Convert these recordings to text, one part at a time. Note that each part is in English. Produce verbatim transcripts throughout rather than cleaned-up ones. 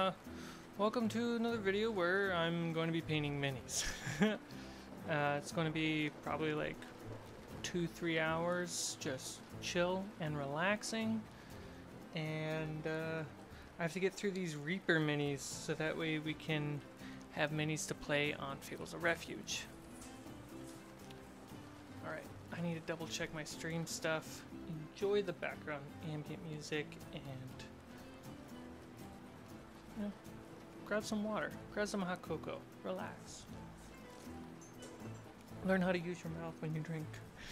uh, welcome to another video where I'm going to be painting minis. uh, it's going to be probably like two, three hours, just chill and relaxing. And uh, I have to get through these Reaper minis so that way we can have minis to play on Fables of Refuge. Alright, I need to double check my stream stuff, enjoy the background ambient music, and you know, grab some water, grab some hot cocoa, relax. Learn how to use your mouth when you drink.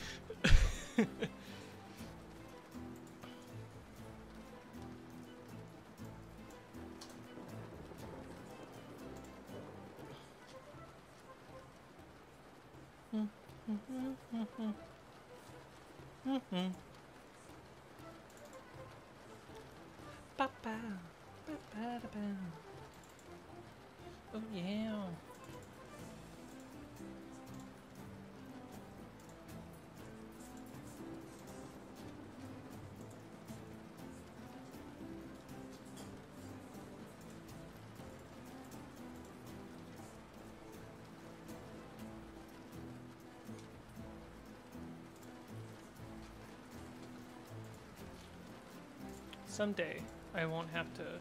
Oh yeah. Someday I won't have to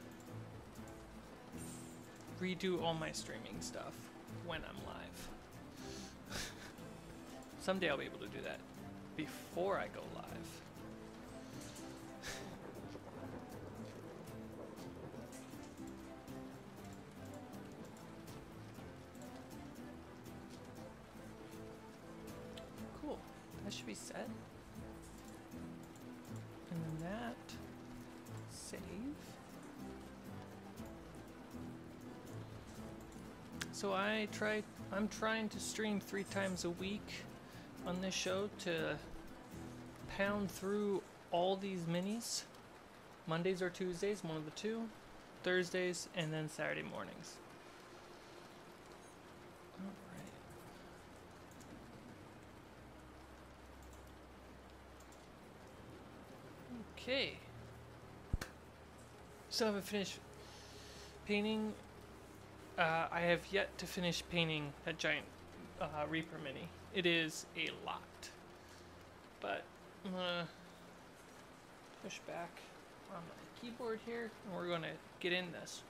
redo all my streaming stuff when I'm live. Someday I'll be able to do that before I go live. Cool, that should be set. And then that, save. So I try, I'm trying to stream three times a week on this show to pound through all these minis. Mondays or Tuesdays, one of the two. Thursdays, and then Saturday mornings. Alright. Okay. Still haven't finished painting. Uh, I have yet to finish painting that giant uh, Reaper mini. It is a lot. But I'm gonna push back on my keyboard here and we're gonna get in this.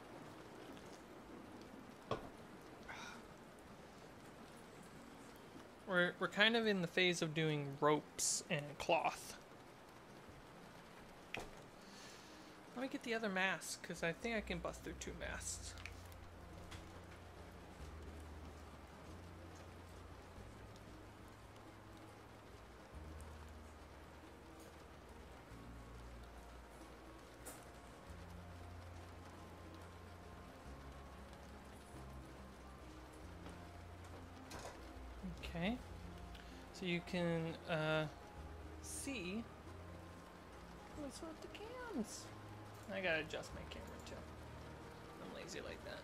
We're, we're kind of in the phase of doing ropes and cloth. Let me get the other mask, because I think I can bust through two masks. Okay, so you can uh, see. What's with the cams? I gotta adjust my camera too. I'm lazy like that.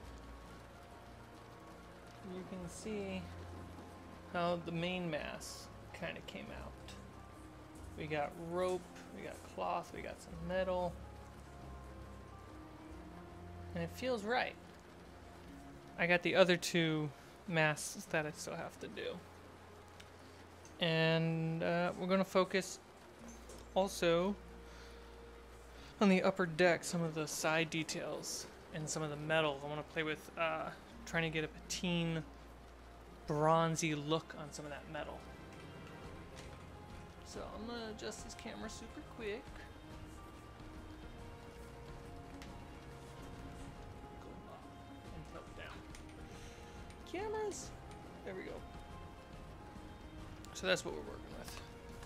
You can see how the main mass kind of came out. We got rope, we got cloth, we got some metal. And it feels right. I got the other two masks that I still have to do. And uh, we're gonna focus also on the upper deck, some of the side details and some of the metal. I want to play with uh, trying to get a patine, bronzy look on some of that metal. So I'm going to adjust this camera super quick. Go up and tilt down. Cameras! There we go. So that's what we're working with.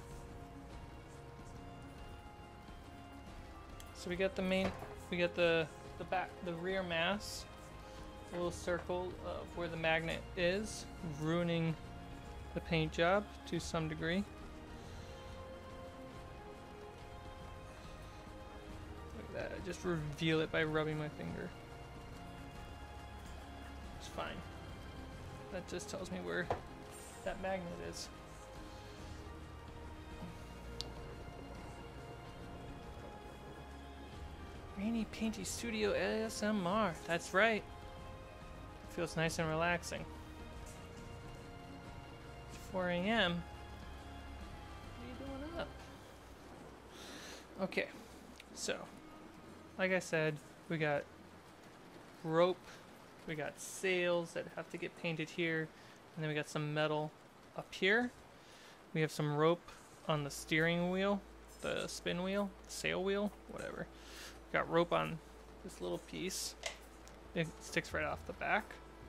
So we got the main, we got the the back, the rear mass, a little circle of where the magnet is, ruining the paint job to some degree. Look at that! I just reveal it by rubbing my finger. It's fine. That just tells me where that magnet is. Rainy Painty Studio A S M R. That's right. Feels nice and relaxing. four A M What are you doing up? Okay, so like I said, we got rope, we got sails that have to get painted here, and then we got some metal up here. We have some rope on the steering wheel, the spin wheel, sail wheel, whatever. Got rope on this little piece. It sticks right off the back.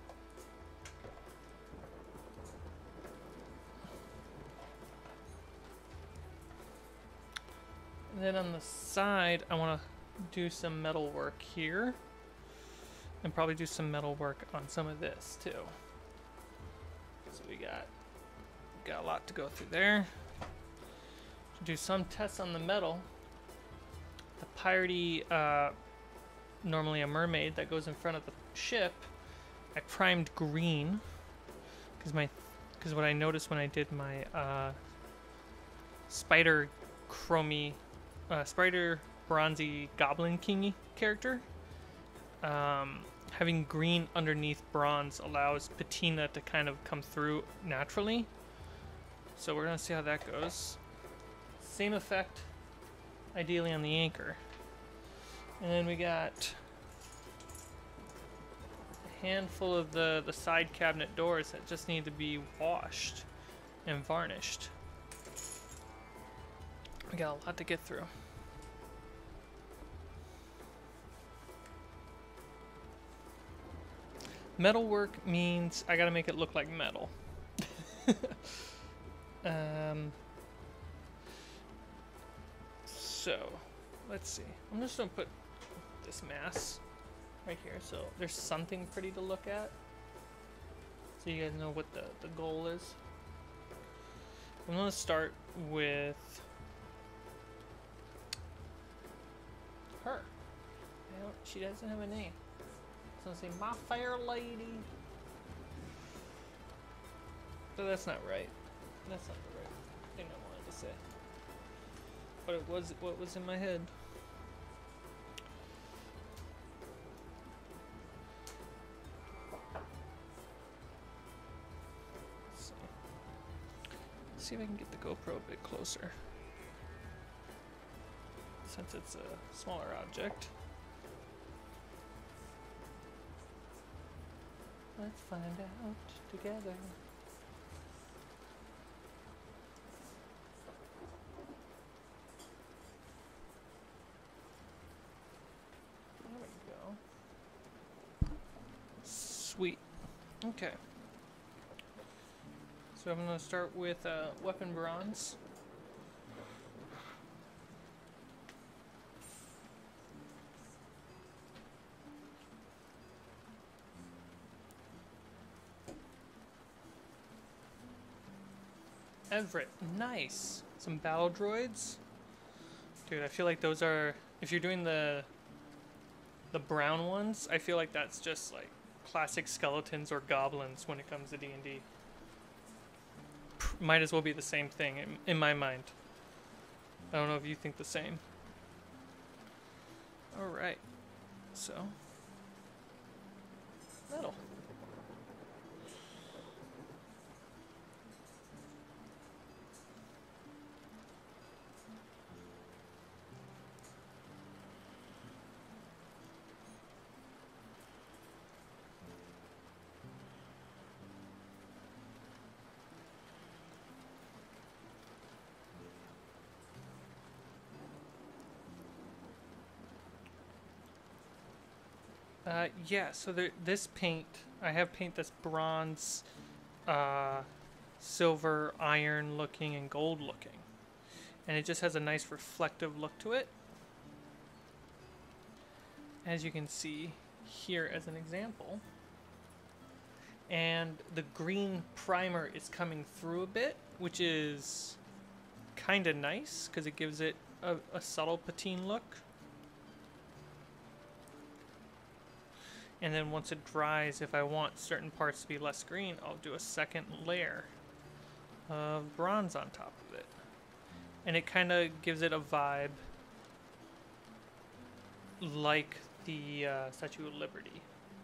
And then on the side, I want to do some metal work here. And probably do some metal work on some of this too. So we got, got a lot to go through there. Do some tests on the metal. The piratey, uh, normally a mermaid that goes in front of the ship, I primed green because my, because what I noticed when I did my uh, spider chromie, uh, spider bronzy goblin kingy character, um, having green underneath bronze allows patina to kind of come through naturally. So we're gonna see how that goes. Same effect, ideally on the anchor. And then we got a handful of the, the side cabinet doors that just need to be washed and varnished. We got a lot to get through. Metal work means I gotta make it look like metal. um, so, let's see. I'm just gonna put this mass right here so there's something pretty to look at. So you guys know what the, the goal is. I'm gonna start with her. I don't, she doesn't have a name. So I'm gonna say, my fair lady. So that's not right. That's not the right thing I wanted to say. But it was what was in my head. Let's see. Let's see if I can get the GoPro a bit closer. Since it's a smaller object. Let's find out together. There we go. Sweet. Okay. So I'm going to start with uh, weapon bronze. Everett, nice. Some battle droids. Dude, I feel like those are, if you're doing the the brown ones, I feel like that's just like classic skeletons or goblins when it comes to D and D. Might as well be the same thing in, in my mind. I don't know if you think the same. Alright. So. Metal. Uh, yeah, so there, this paint, I have paint that's bronze, uh, silver, iron looking, and gold looking. And it just has a nice reflective look to it. As you can see here as an example. And the green primer is coming through a bit, which is kind of nice because it gives it a, a subtle patine look. And then once it dries, if I want certain parts to be less green, I'll do a second layer of bronze on top of it. And it kind of gives it a vibe like the uh, Statue of Liberty.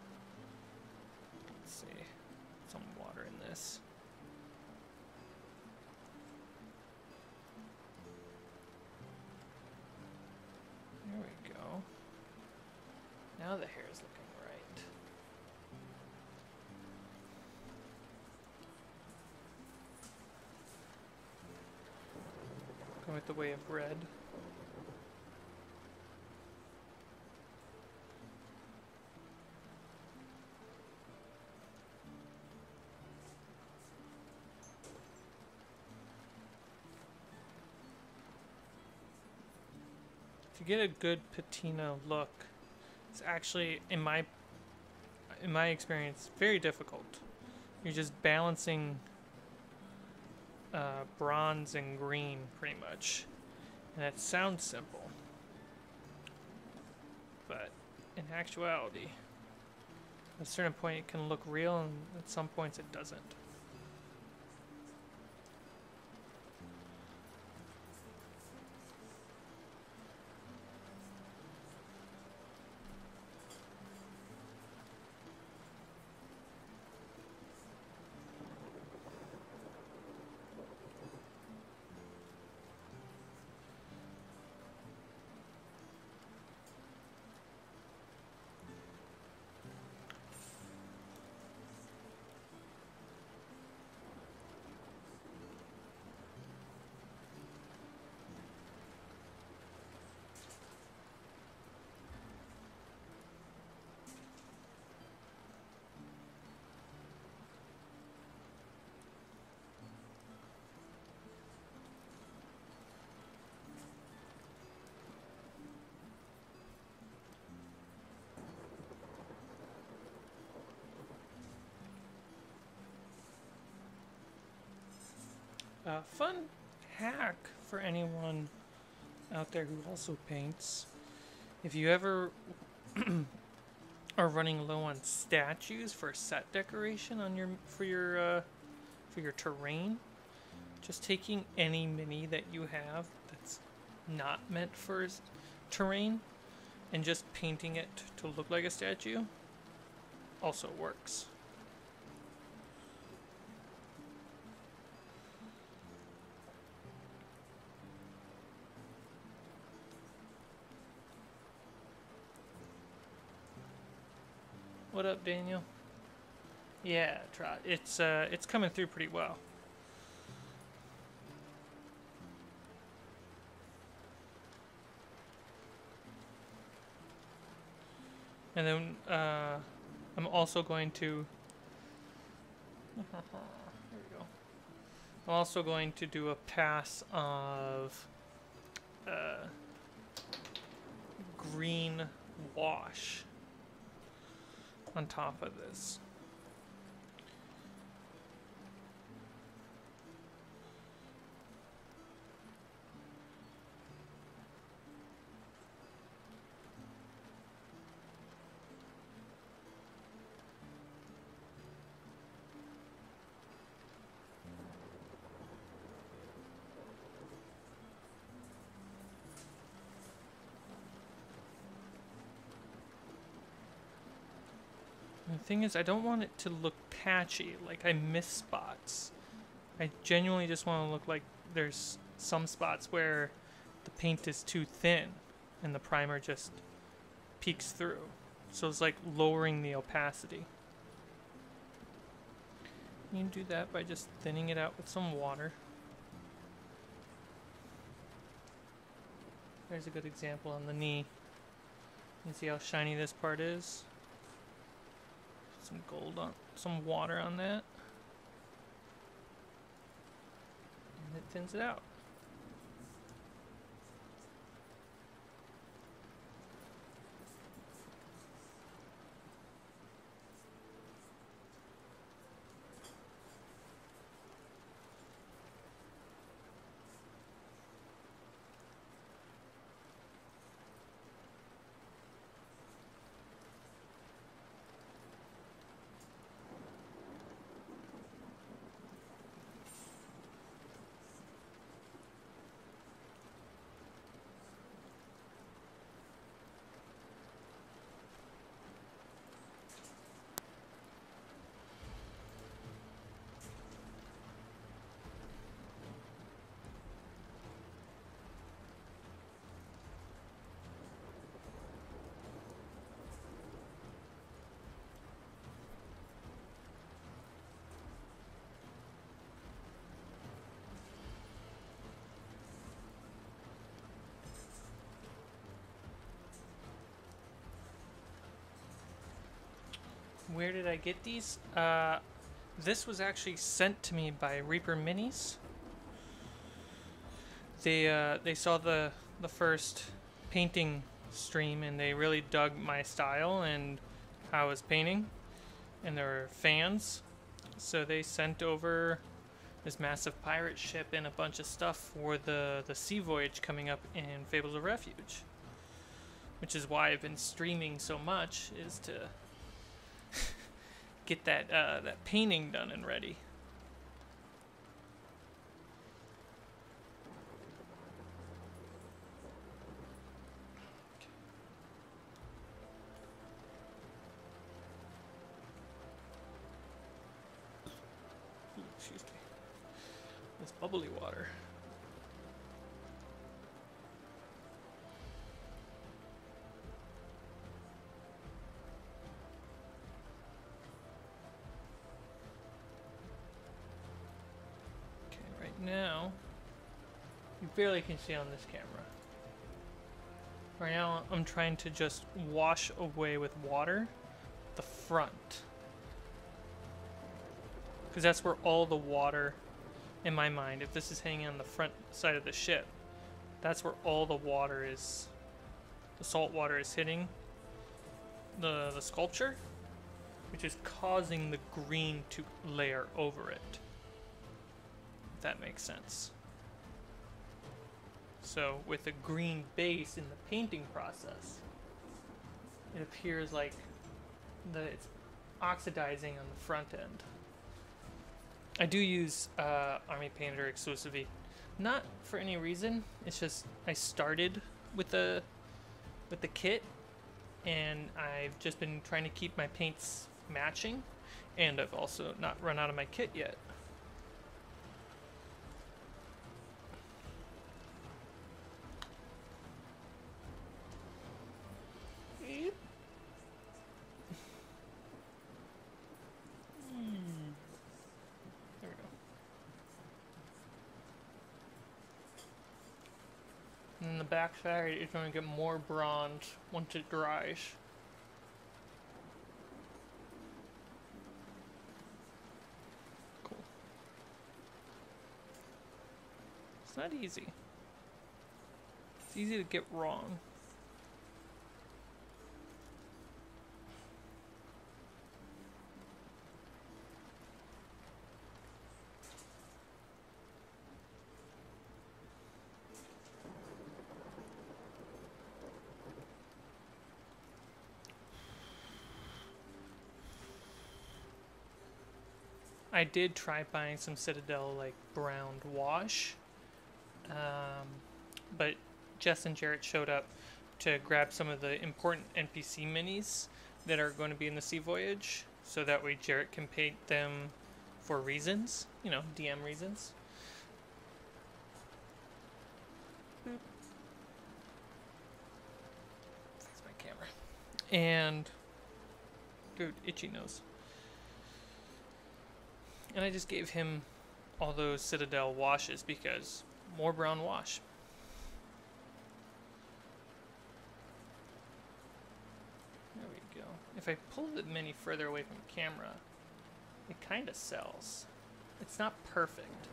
Let's see. Some water in this. There we go. Now the hair is looking right. Go with the way of red. To get a good patina look, it's actually, in my in my experience, very difficult. You're just balancing uh, bronze and green, pretty much. And it sounds simple, but in actuality, at a certain point it can look real, and at some points it doesn't. Uh, fun hack for anyone out there who also paints. If you ever are running low on statues for set decoration on your for your uh, for your terrain, just taking any mini that you have that's not meant for s- terrain and just painting it to look like a statue also works. What up, Daniel? Yeah, try. It's uh, it's coming through pretty well. And then uh, I'm also going to. There we go. I'm also going to do a pass of uh, green wash on top of this. The thing is, I don't want it to look patchy, like I miss spots. I genuinely just want to look like there's some spots where the paint is too thin and the primer just peeks through. So it's like lowering the opacity. You can do that by just thinning it out with some water. There's a good example on the knee. You see how shiny this part is? Some gold on, some water on that. And it thins it out. Where did I get these? Uh, this was actually sent to me by Reaper Minis. They uh, they saw the the first painting stream and they really dug my style and how I was painting, and they were fans. So they sent over this massive pirate ship and a bunch of stuff for the the sea voyage coming up in Fables of Refuge, which is why I've been streaming so much, is to get that uh, that painting done and ready. Ooh, excuse me. This bubbly water. Now, you barely can see on this camera. Right now, I'm trying to just wash away with water the front. Because that's where all the water, in my mind, if this is hanging on the front side of the ship, that's where all the water is, the salt water is hitting the, the sculpture, which is causing the green to layer over it. If that makes sense. So with a green base in the painting process, it appears like the, it's oxidizing on the front end. I do use uh, Army Painter exclusively, not for any reason. It's just I started with the with the kit, and I've just been trying to keep my paints matching, and I've also not run out of my kit yet. And the backside is going to get more bronze once it dries. Cool. It's not easy. It's easy to get wrong. I did try buying some Citadel like browned wash, um, but Jess and Jarrett showed up to grab some of the important N P C minis that are going to be in the Sea Voyage, so that way Jarrett can paint them for reasons, you know, D M reasons. Boop. That's my camera. And, dude, itchy nose. And I just gave him all those Citadel washes because more brown wash. There we go. If I pull the mini further away from the camera, it kind of sells. It's not perfect.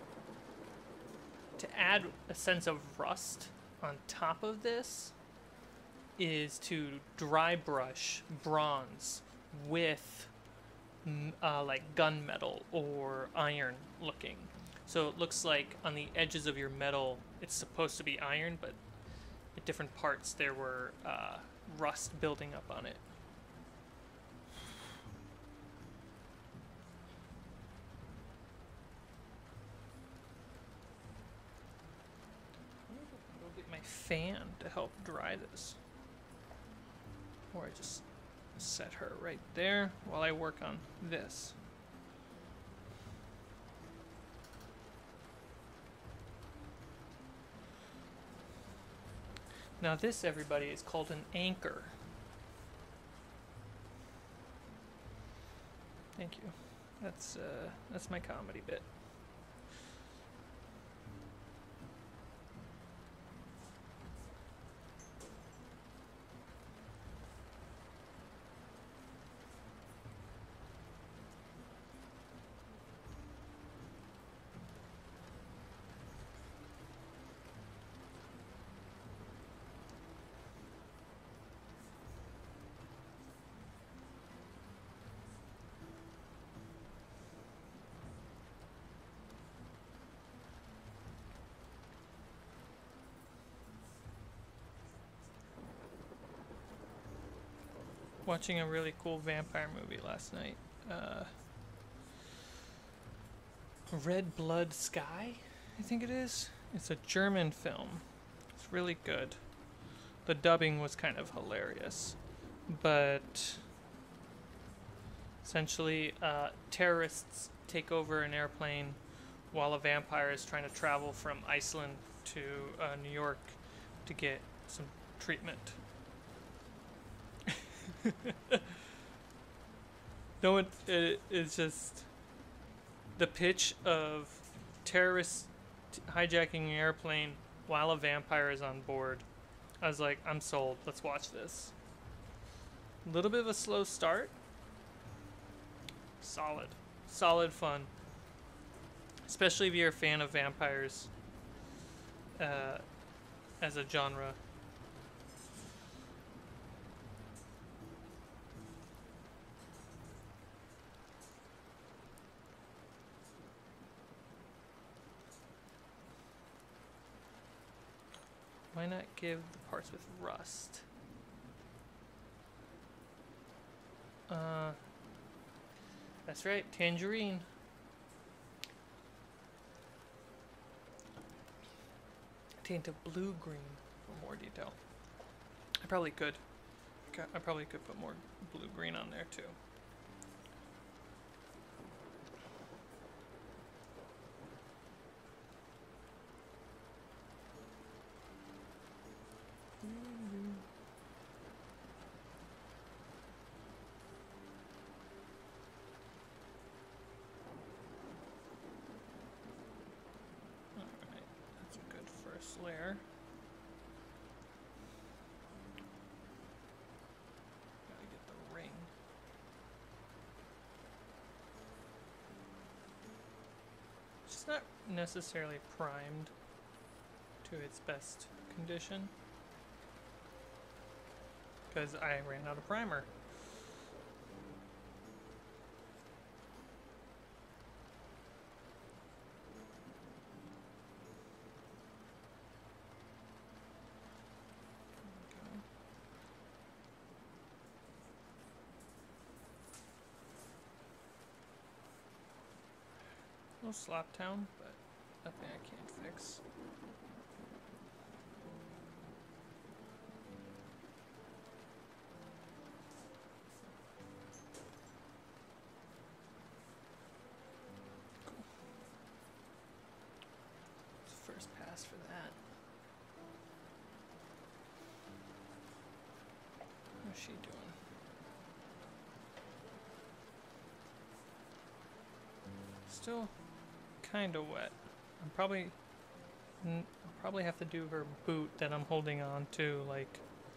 To add a sense of rust on top of this is to dry brush bronze with Uh, like gunmetal or iron looking. So it looks like on the edges of your metal it's supposed to be iron, but at different parts there were uh, rust building up on it. I'll go get my fan to help dry this. Or I just set her right there while I work on this. Now this, everybody, is called an anchor. Thank you. That's uh, that's my comedy bit. watching a really cool vampire movie last night. Uh, Red Blood Sky, I think it is. It's a German film. It's really good. The dubbing was kind of hilarious, but essentially, uh, terrorists take over an airplane while a vampire is trying to travel from Iceland to uh, New York to get some treatment. No, it, it, it's just the pitch of terrorists t- hijacking an airplane while a vampire is on board. I was like, I'm sold. Let's watch this. A little bit of a slow start. Solid. Solid fun. Especially if you're a fan of vampires uh, as a genre. Why not give the parts with rust? Uh, that's right, tangerine. Tint of blue-green for more detail. I probably could. I probably could put more blue-green on there too. Alright, that's a good first layer. Gotta get the ring. It's not necessarily primed to its best condition because I ran out of primer. A little slop town, but nothing I can't fix. Cool. It's the first pass for that. What's she doing? Still kind of wet. I'm probably n I'll probably have to do her boot that I'm holding on to like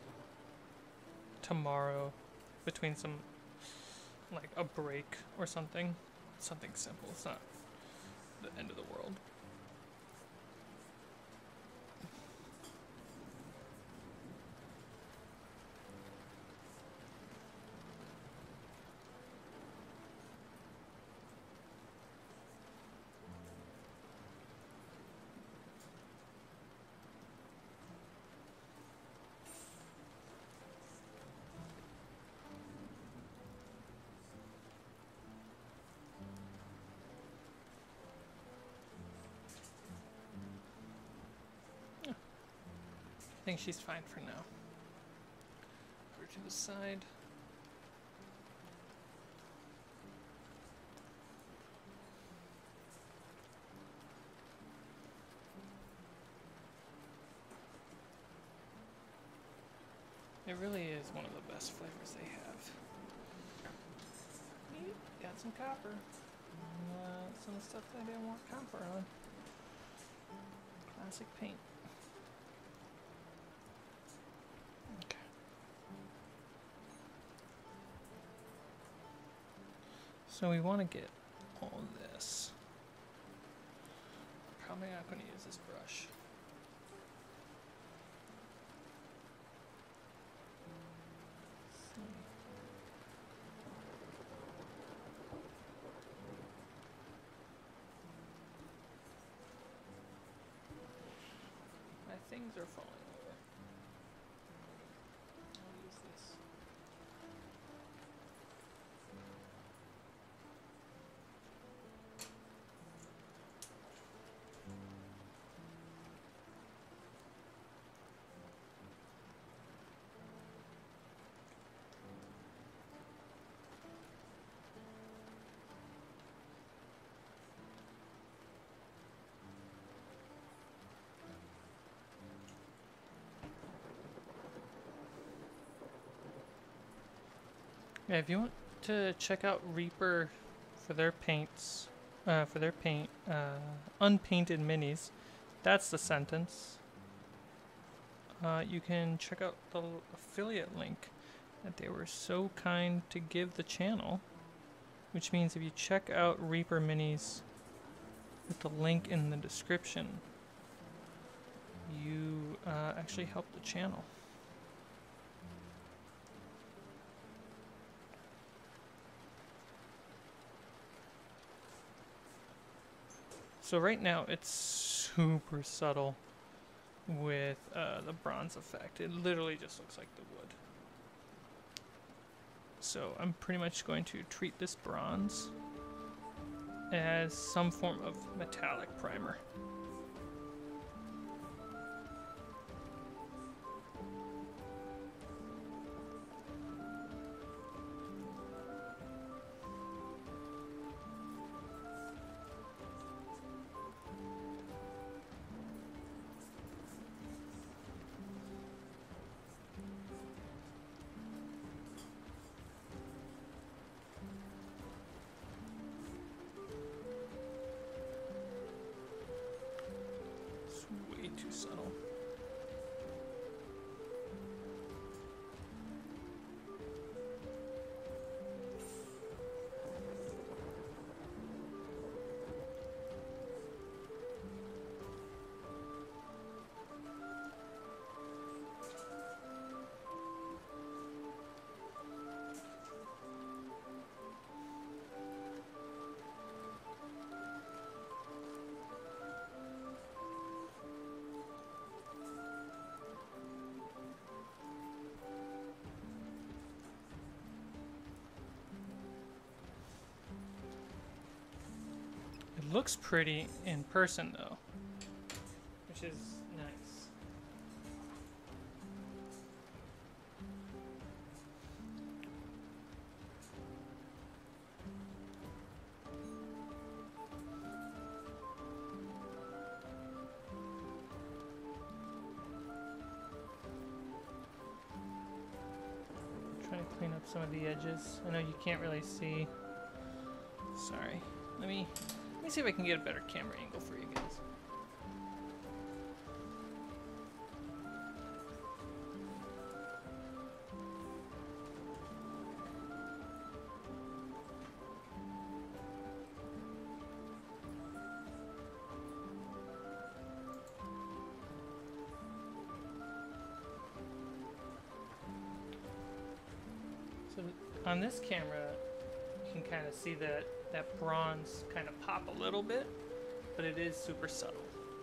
tomorrow between some like a break or something. Something simple. It's not the end of the world. I think she's fine for now. Put her to the side. It really is one of the best flavors they have. Got some copper. Uh, some of the stuff that I didn't want copper on. Classic paint. Okay. So we want to get all this. Probably not going to use this brush. Things are falling over. I'll use this. Yeah, if you want to check out Reaper for their paints, uh, for their paint, uh, unpainted minis, that's the sentence. Uh, you can check out the affiliate link that they were so kind to give the channel, which means if you check out Reaper minis with the link in the description, you uh, actually help the channel. So right now it's super subtle with uh, the bronze effect. It literally just looks like the wood. So I'm pretty much going to treat this bronze as some form of metallic primer. Way too subtle. It looks pretty in person though, which is nice. I'm trying to clean up some of the edges. I know you can't really see. Sorry. Let me let me see if I can get a better camera angle for you guys. So on this camera, you can kind of see that that bronze kind of pop a little bit, but it is super subtle.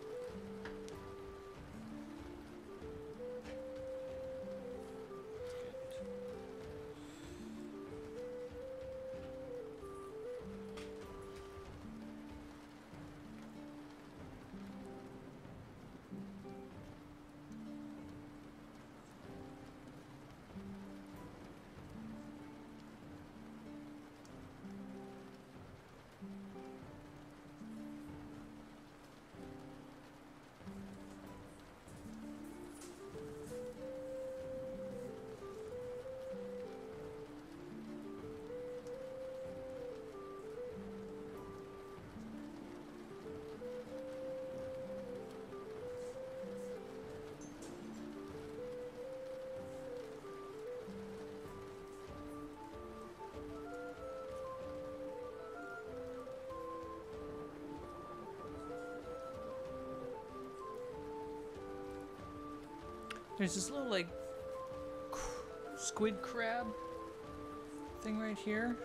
There's this little like squid crab thing right here.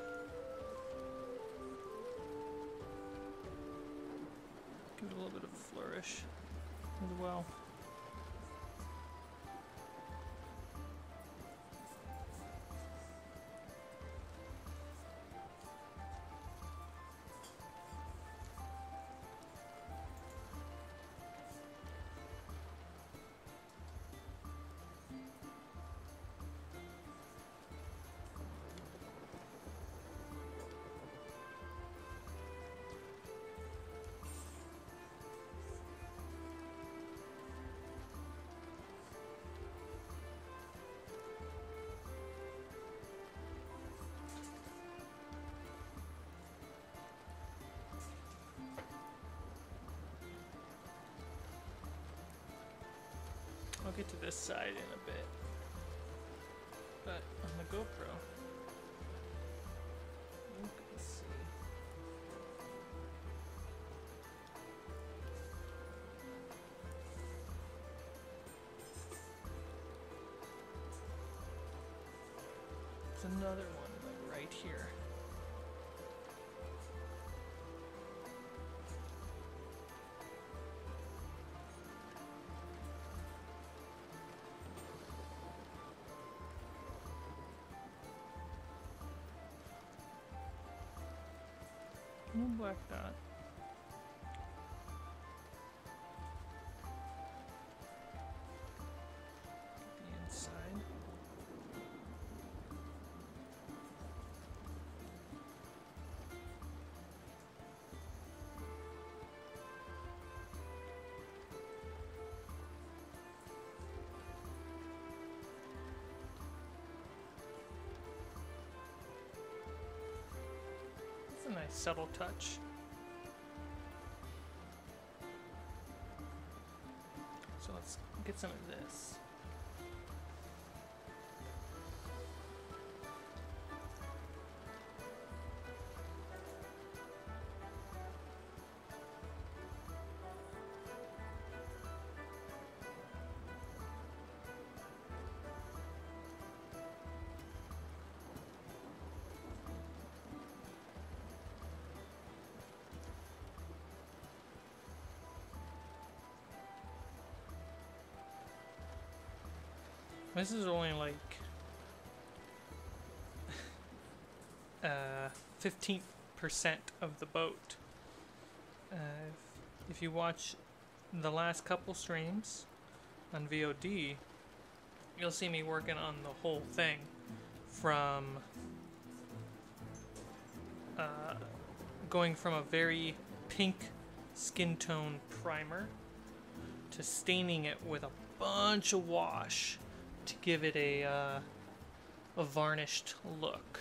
Give it a little bit of a flourish as well. get to this side in a bit. But on the GoPro, you can see. There's another one like right here. No black dot. The inside. A nice subtle touch. So let's get some of this. This is only like uh, fifteen percent of the boat. Uh, if, if you watch the last couple streams on V O D, you'll see me working on the whole thing from uh, going from a very pink skin tone primer to staining it with a bunch of wash to give it a, uh, a varnished look.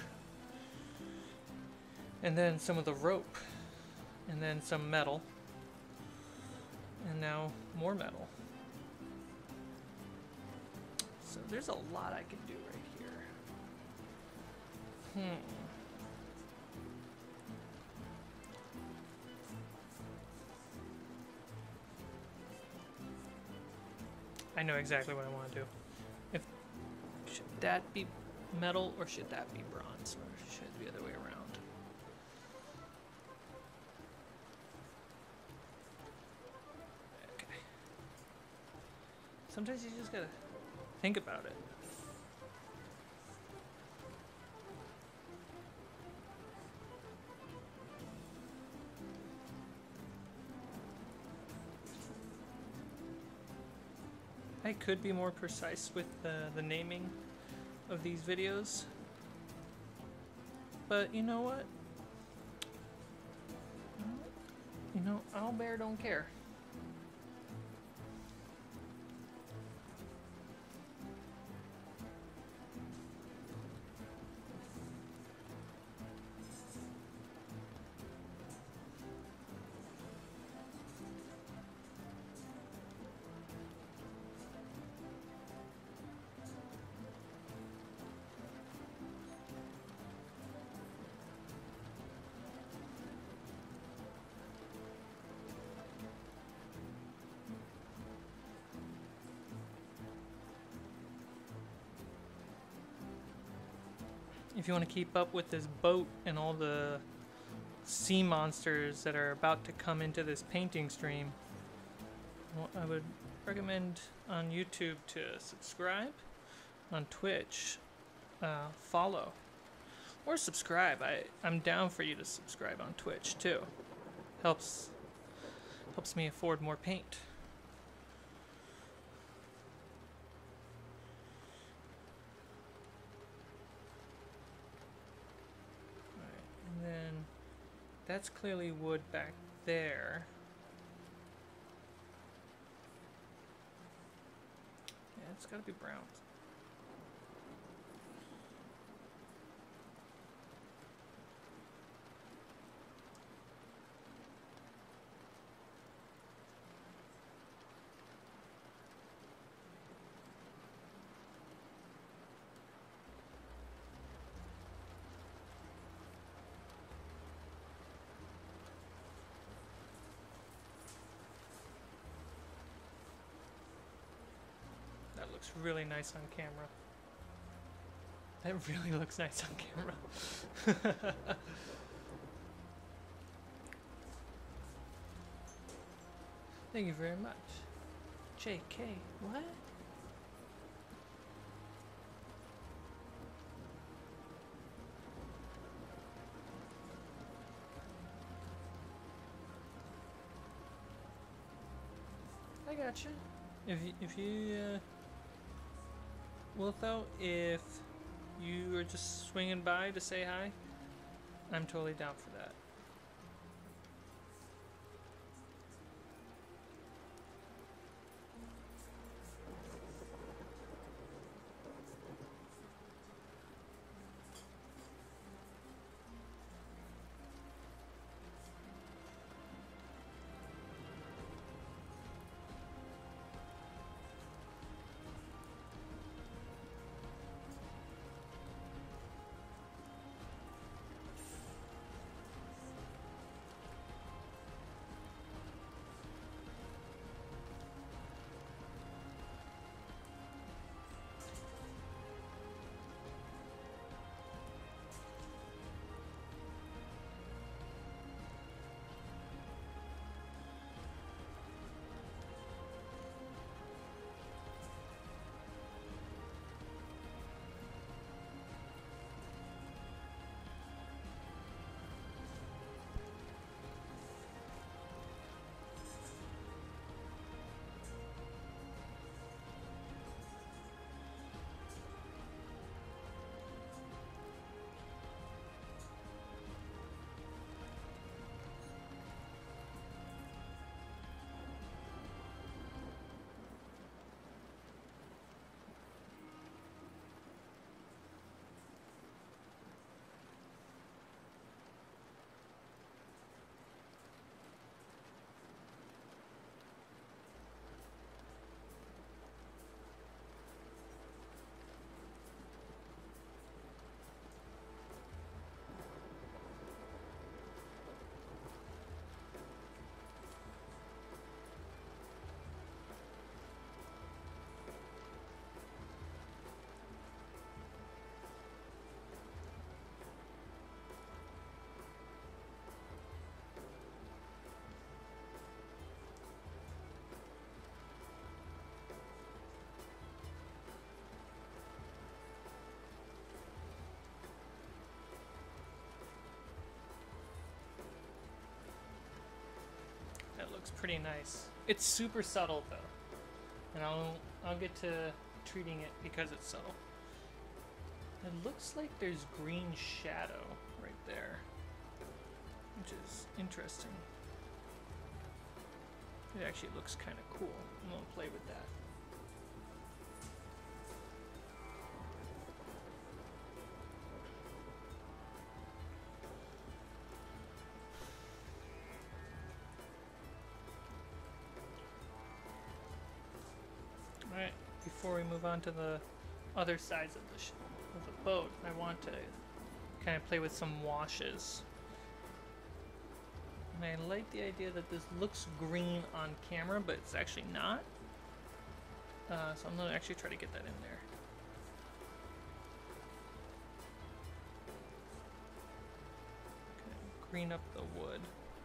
And then some of the rope, and then some metal, and now more metal. So there's a lot I can do right here. Hmm. I know exactly what I want to do. If should that be metal or should that be bronze, or should it be the other way around? Okay. Sometimes you just gotta think about it. I could be more precise with the, the naming of these videos, but you know what? You know, Owlbear don't care. If you want to keep up with this boat and all the sea monsters that are about to come into this painting stream, well, I would recommend on YouTube to subscribe, on Twitch, uh, follow, or subscribe. I, I'm down for you to subscribe on Twitch too. Helps, helps me afford more paint. That's clearly wood back there. Yeah, it's gotta be brown. looks really nice on camera. That really looks nice on camera. Thank you very much. J K, what? I gotcha. If you, if you, uh, well, though, if you are just swinging by to say hi, I'm totally down for that. That looks pretty nice. It's super subtle though, and I'll I'll get to treating it because it's subtle. It looks like there's green shadow right there, which is interesting. It actually looks kind of cool. I'm gonna play with that. Alright, before we move on to the other sides of the, sh of the boat, I want to kind of play with some washes. And I like the idea that this looks green on camera, but it's actually not. Uh, so I'm going to actually try to get that in there. Okay, green up the wood.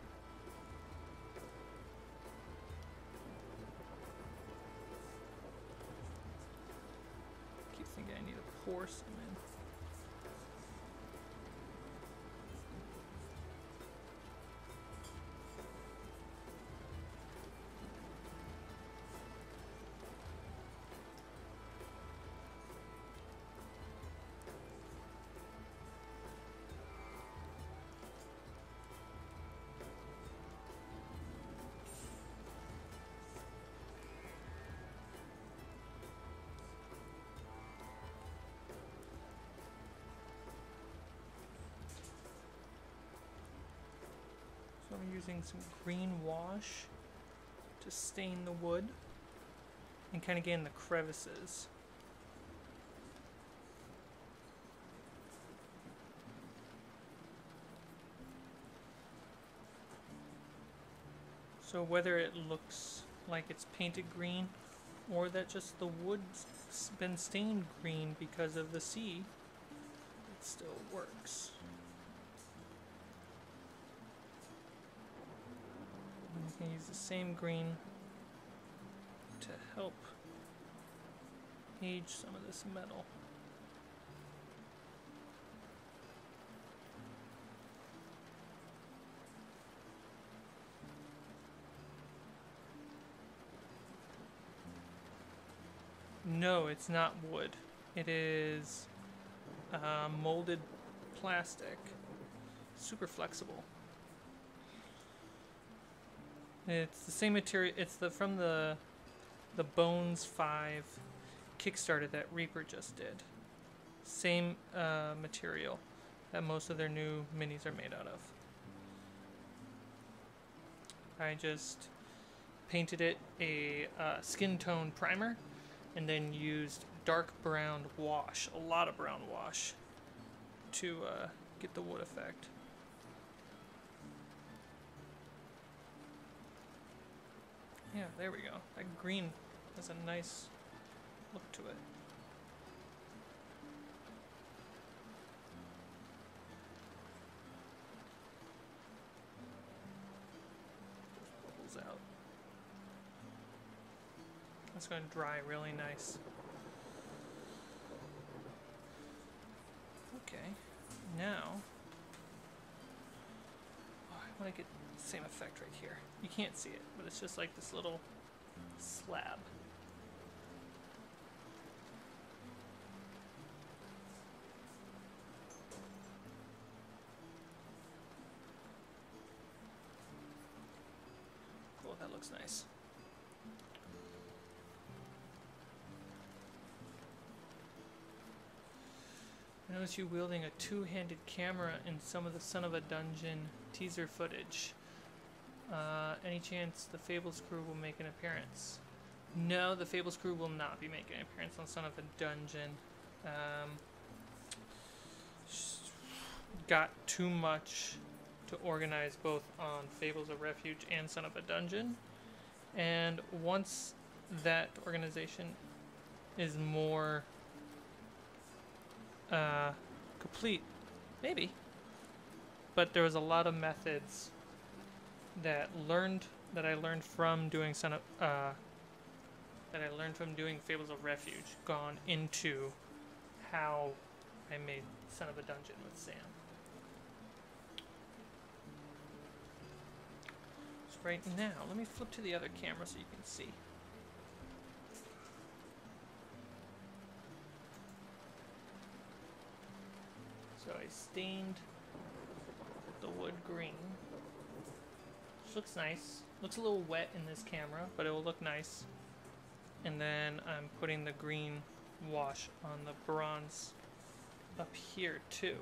Keep thinking I need to pour some in. So I'm using some green wash to stain the wood and kind of get in the crevices. So whether it looks like it's painted green or that just the wood's been stained green because of the sea, it still works. And you can use the same green to help age some of this metal. No, it's not wood. It is uh, molded plastic. Super flexible. It's the same material. It's the from the the Bones five Kickstarter that Reaper just did. Same uh, material that most of their new minis are made out of. I just painted it a uh, skin tone primer, and then used dark brown wash, a lot of brown wash, to uh, get the wood effect. Yeah, there we go. That green has a nice look to it. Those bubbles out. It's going to dry really nice. Okay, now oh, I want to get the same effect right here. You can't see it, but it's just like this little slab. Cool, that looks nice. I notice you wielding a two-handed camera in some of the Son of a Dungeon teaser footage. Uh, any chance the Fables crew will make an appearance? No, the Fables crew will not be making an appearance on Son of a Dungeon. Um, got too much to organize both on Fables of Refuge and Son of a Dungeon. And once that organization is more uh, complete, maybe. But there was a lot of methods that learned that I learned from doing Son of uh, that I learned from doing Fables of Refuge gone into how I made Son of a Dungeon with Sam. So right now, let me flip to the other camera so you can see. So I stained the wood green. Which looks nice. Looks a little wet in this camera, but it will look nice. And then I'm putting the green wash on the bronze up here too.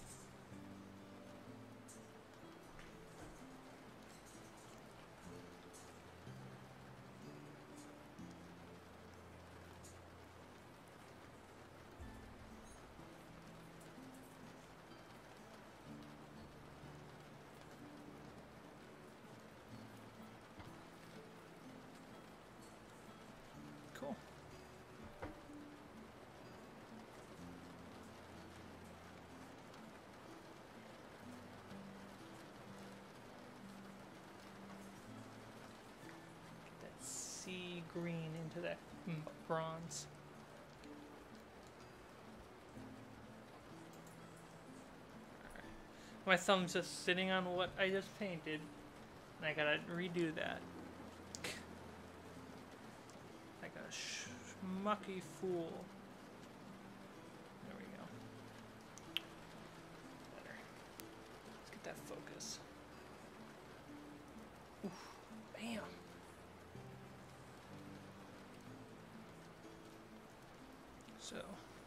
Cool. Get that sea green into that mm, bronze. My thumb's just sitting on what I just painted, and I gotta redo that. Like a schmucky fool. There we go. Better. Let's get that focus. Oof. Bam. So.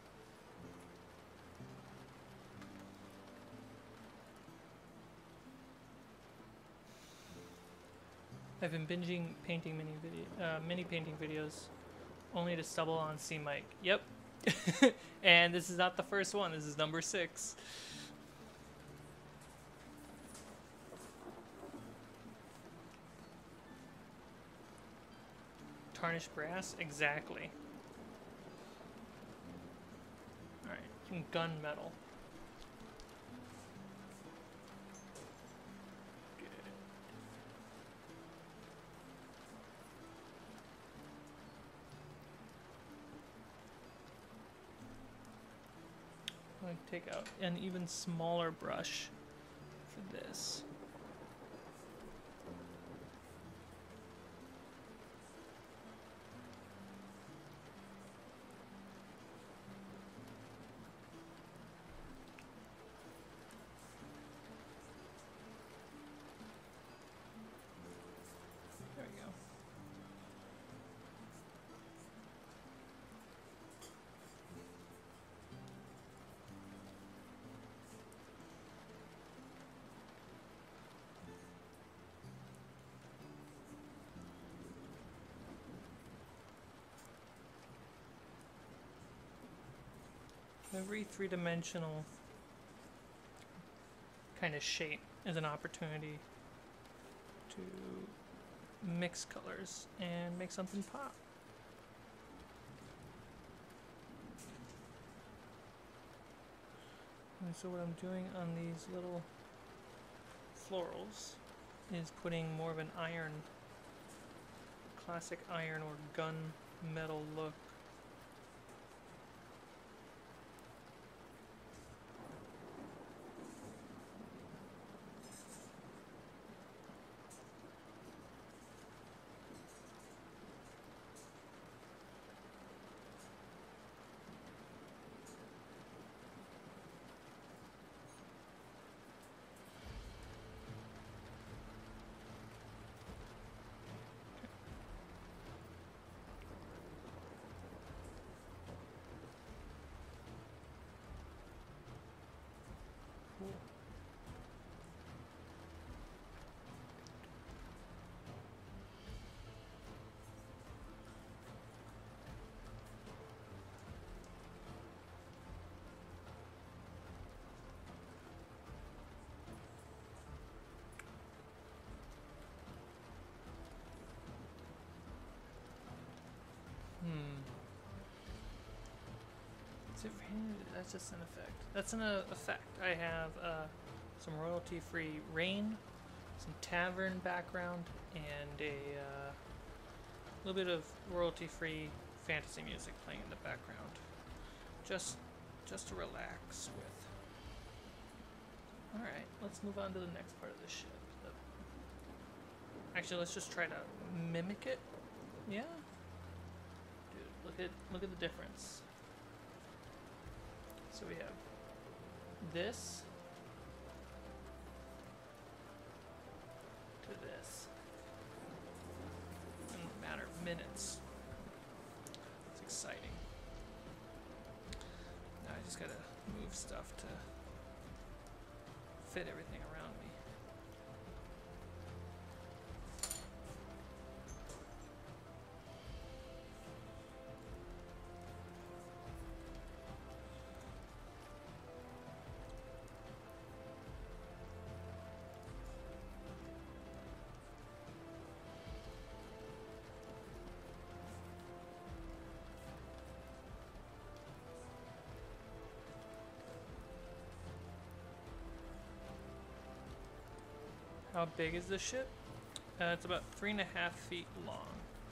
I've been binging painting mini video, uh, mini painting videos, only to stumble on C Mike. Yep, and this is not the first one. This is number six. tarnished brass? Exactly. Alright, some gunmetal. Good. I'm going to take out an even smaller brush for this. There we go. Every three-dimensional kind of shape is an opportunity to mix colors and make something pop. And so what I'm doing on these little florals is putting more of an iron, classic iron or gun metal look. Cool. Hmm. Is it rain? That's just an effect. That's an uh, effect. I have uh, some royalty-free rain, some tavern background, and a uh, little bit of royalty-free fantasy music playing in the background. Just, just to relax with. All right, let's move on to the next part of the ship. The... Actually, let's just try to mimic it. Yeah. Dude, look at look at the difference. So we have this to this in a matter of minutes. It's exciting. Now I just gotta move stuff to fit everything around me. How big is this ship? Uh, it's about three and a half feet long.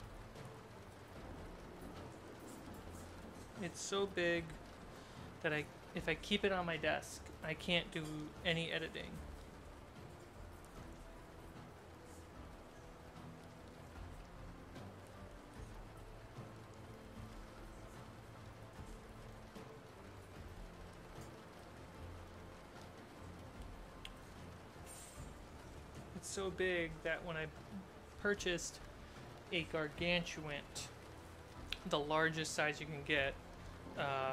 It's so big that I, if I keep it on my desk, I can't do any editing. So big that when I purchased a gargantuan, the largest size you can get, uh,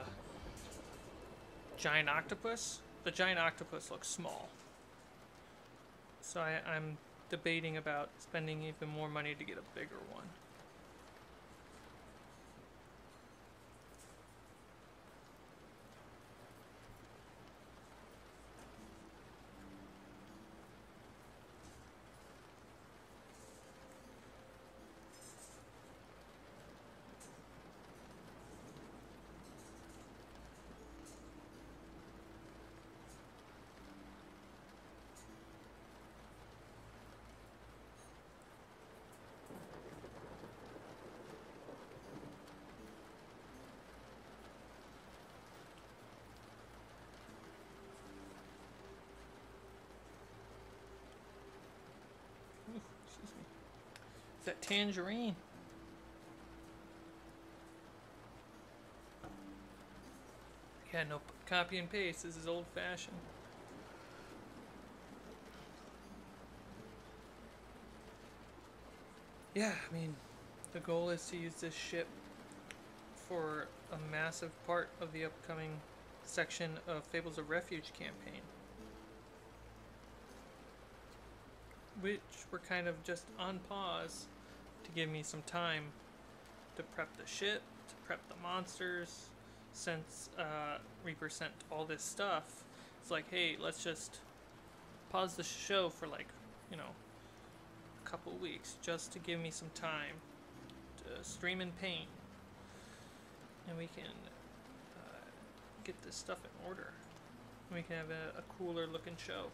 giant octopus, the giant octopus looks small. So I, I'm debating about spending even more money to get a bigger one. It's that tangerine. Yeah, no copy and paste. This is old fashioned. Yeah, I mean, the goal is to use this ship for a massive part of the upcoming section of Fables of Refuge campaign, which we're kind of just on pause to give me some time to prep the ship, to prep the monsters. Since uh, Reaper sent all this stuff, it's like, hey, let's just pause the show for like, you know, a couple weeks just to give me some time to stream and paint, and we can uh, get this stuff in order. And we can have a, a cooler looking show.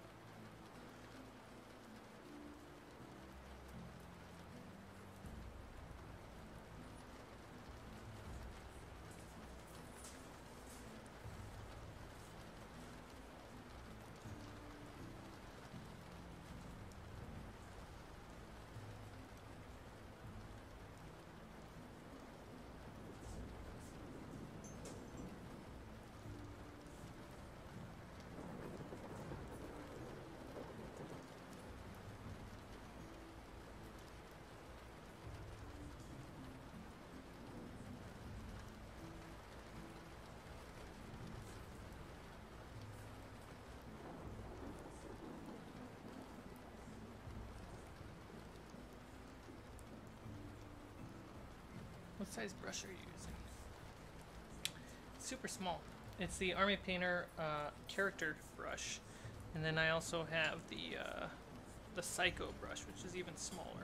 What size brush are you using? It's super small. It's the Army Painter uh, character brush, and then I also have the uh, the Psycho brush, which is even smaller.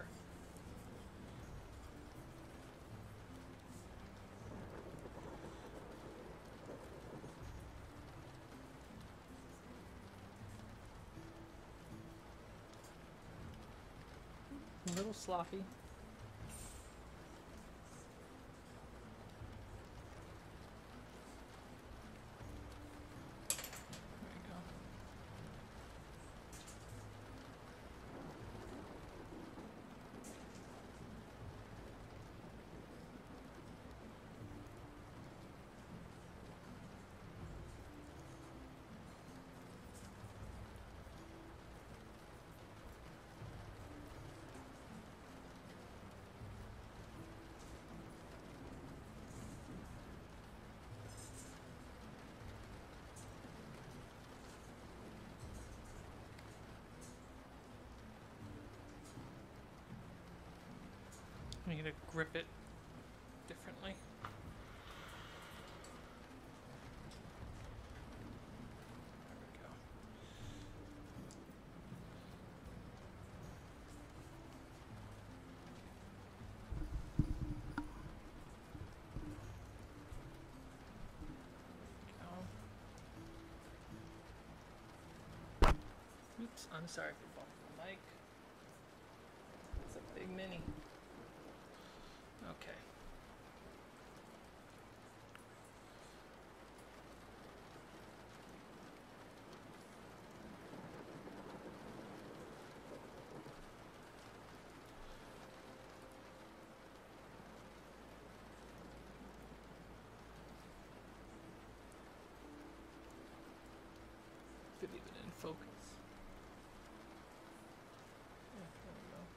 A little sloppy. I'm gonna grip it differently. There we go. Go. Oops, I'm sorry for bumping the mic. It's a big mini. Okay. Could even in focus. Yeah, there we go.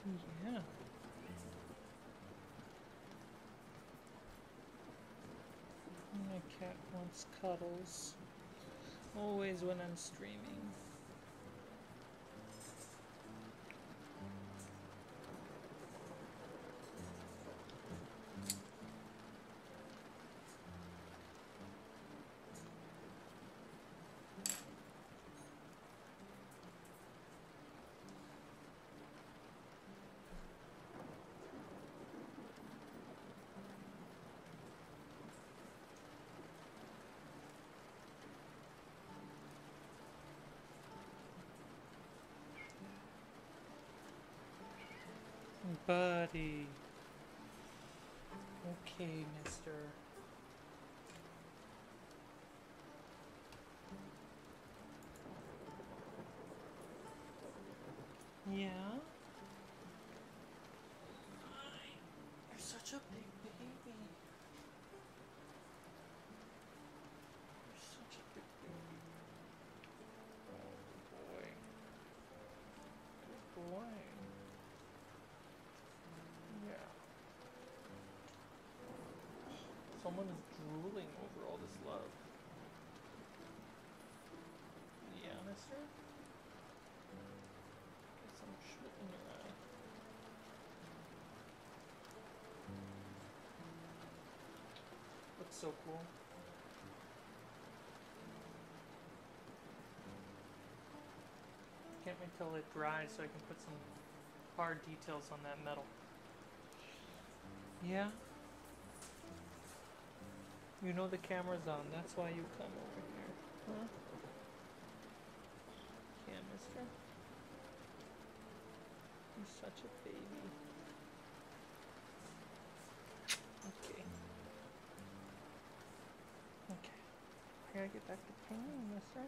Yeah. My cat wants cuddles. Always when I'm streaming. Buddy. Okay, mister. Yeah? You're such a big baby. You're such a big baby. Oh boy. Good boy. Yeah. Someone is drooling over all this love. Yeah, mister? Get some shit in your eye. Looks so cool. Can't wait till it dries so I can put some hard details on that metal. Yeah? You know the camera's on, that's why you come over here. Huh? Yeah, mister? You're such a baby. Okay. Okay. I gotta get back to painting, mister.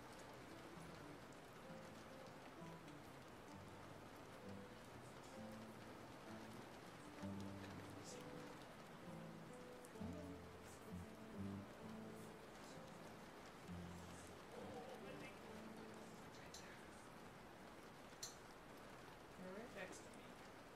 You're right next to me.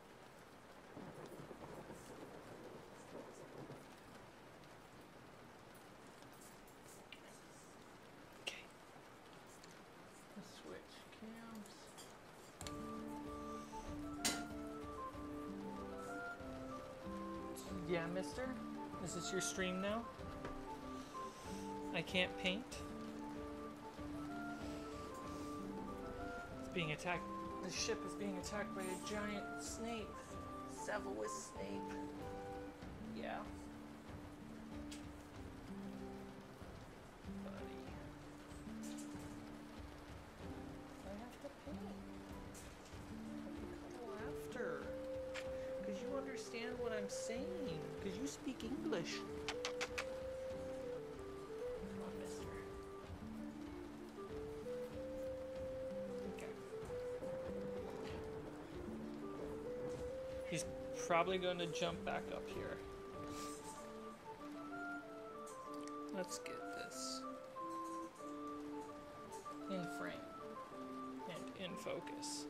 Okay. Let's switch cams. Yeah, mister? Is this your stream now? I can't paint? It's being attacked. The ship is being attacked by a giant snake. Sevalus snake. Yeah. Buddy. I have to paint. I can cuddle after. Because you understand what I'm saying. Because you speak English. Come on, mister. Okay. He's probably going to jump back up here. Let's get this in frame and in focus.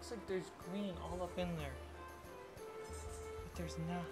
looks like there's green all up in there. But there's not.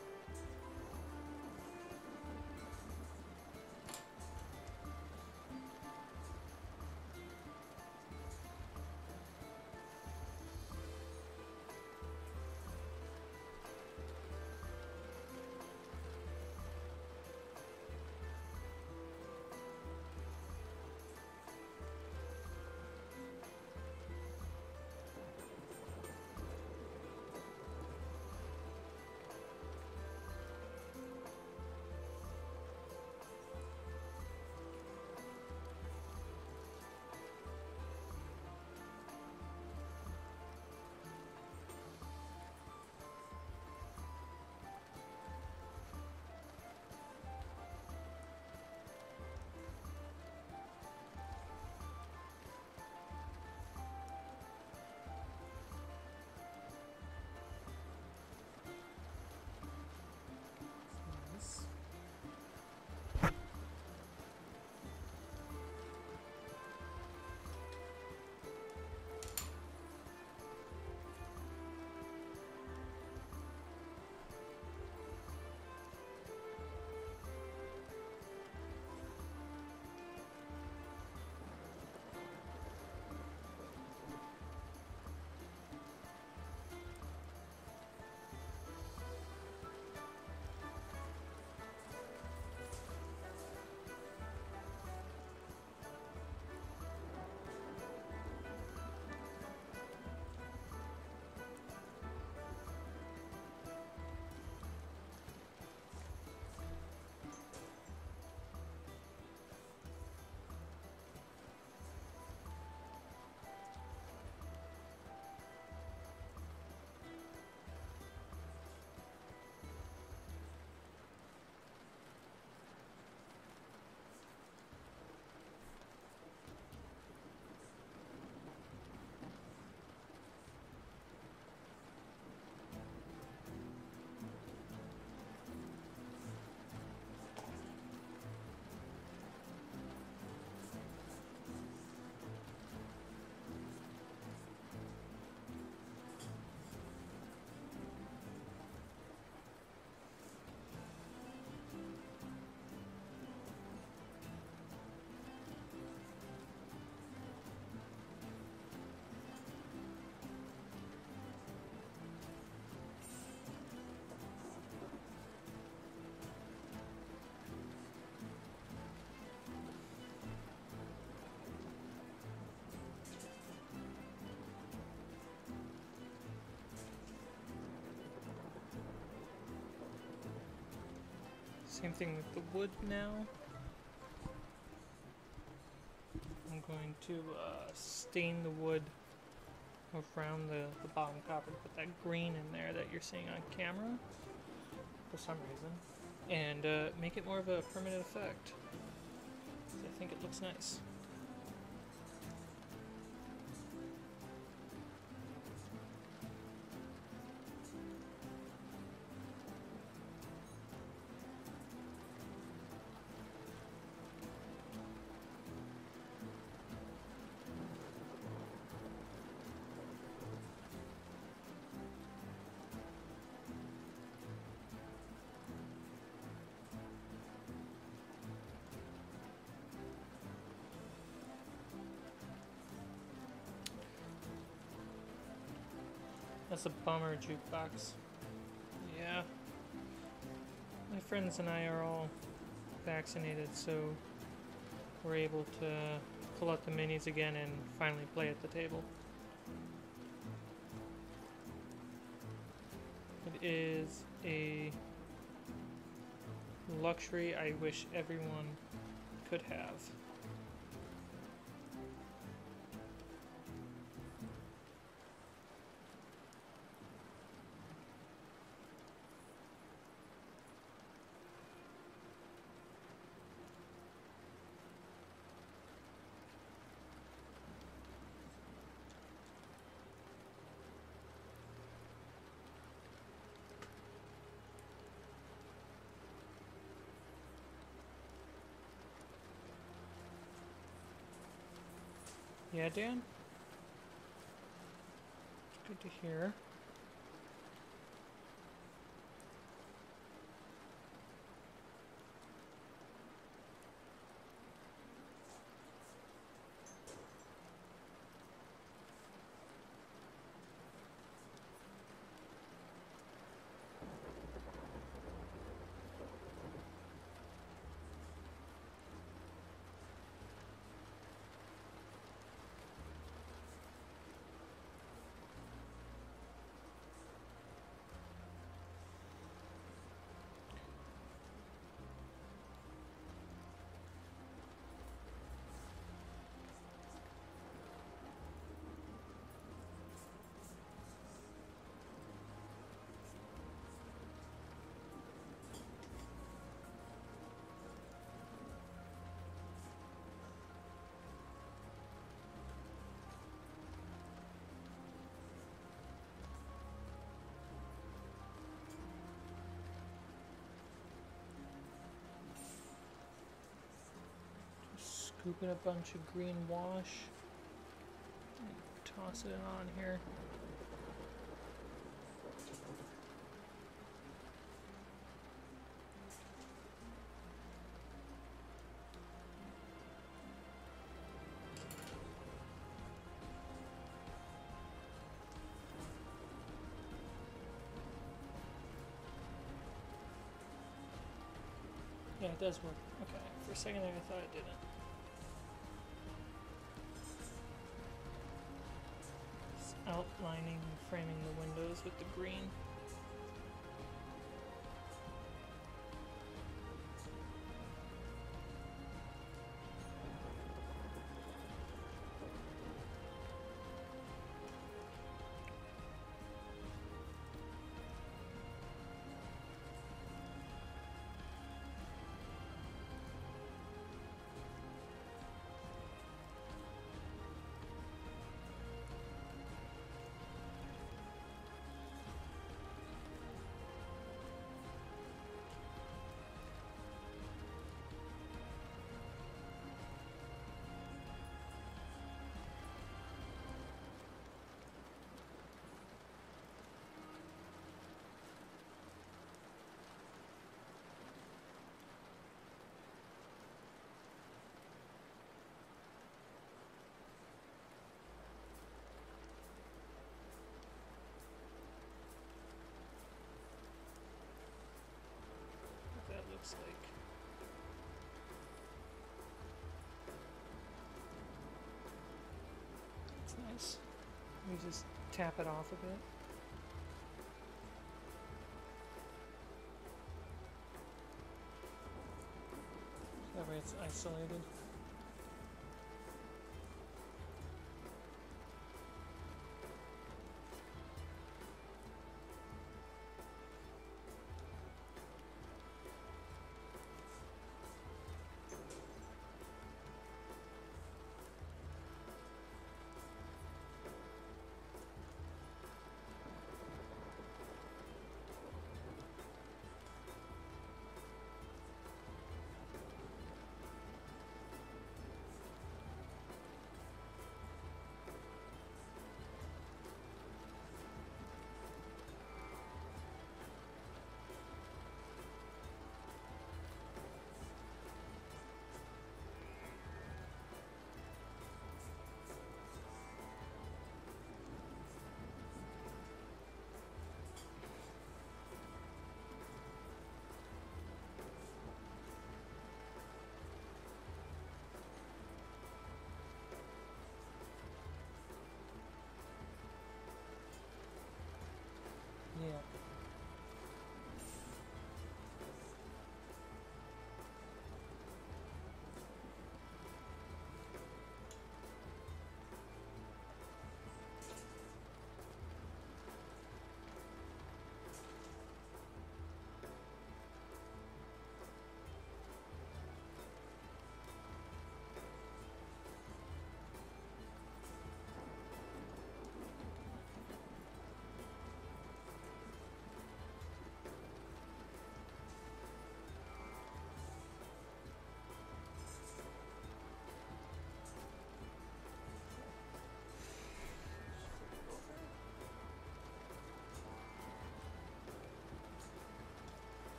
Same thing with the wood now. I'm going to uh, stain the wood around the, the bottom copper to put that green in there that you're seeing on camera for some reason, and uh, make it more of a permanent effect. I think it looks nice. That's a bummer, jukebox. Yeah. My friends and I are all vaccinated, so we're able to pull out the minis again and finally play at the table. It is a luxury I wish everyone could have. Yeah, Dan? Good to hear. Scooping a bunch of green wash. Toss it on here. Yeah, it does work. Okay, for a second there I thought it didn't. Just outlining and framing the windows with the green. That looks like. It's nice. Let me just tap it off a bit. That way it's isolated.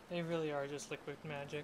They really are just liquid magic.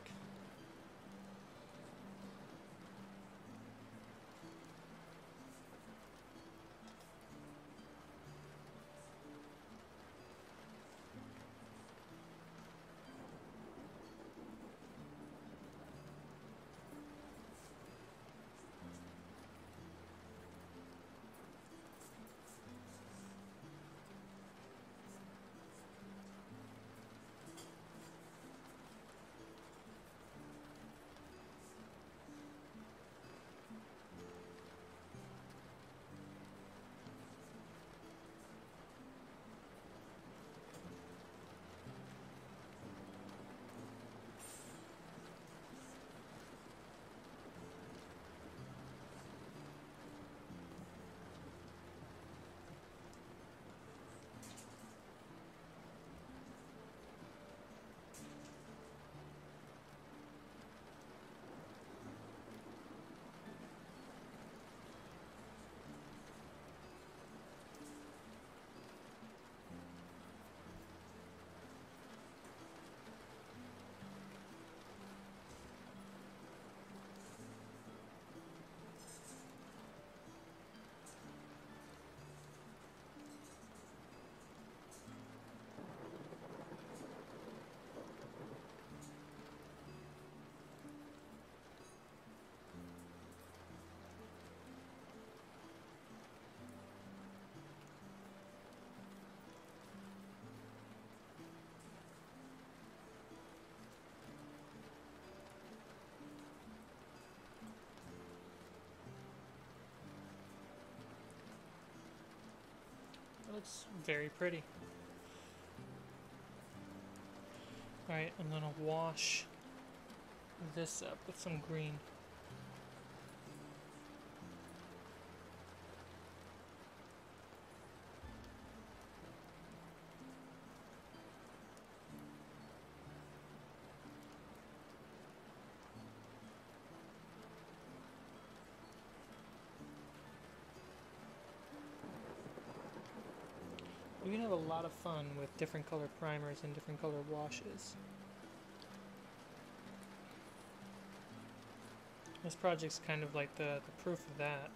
It looks very pretty. Alright, I'm gonna wash this up with some green. You can have a lot of fun with different color primers and different color washes. This project's kind of like the, the proof of that.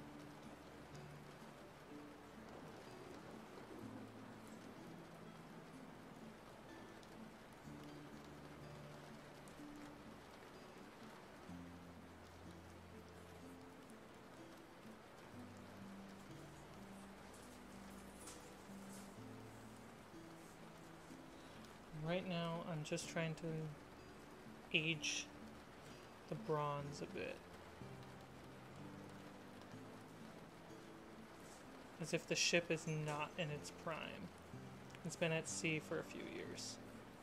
Right now, I'm just trying to age the bronze a bit. As if the ship is not in its prime. It's been at sea for a few years.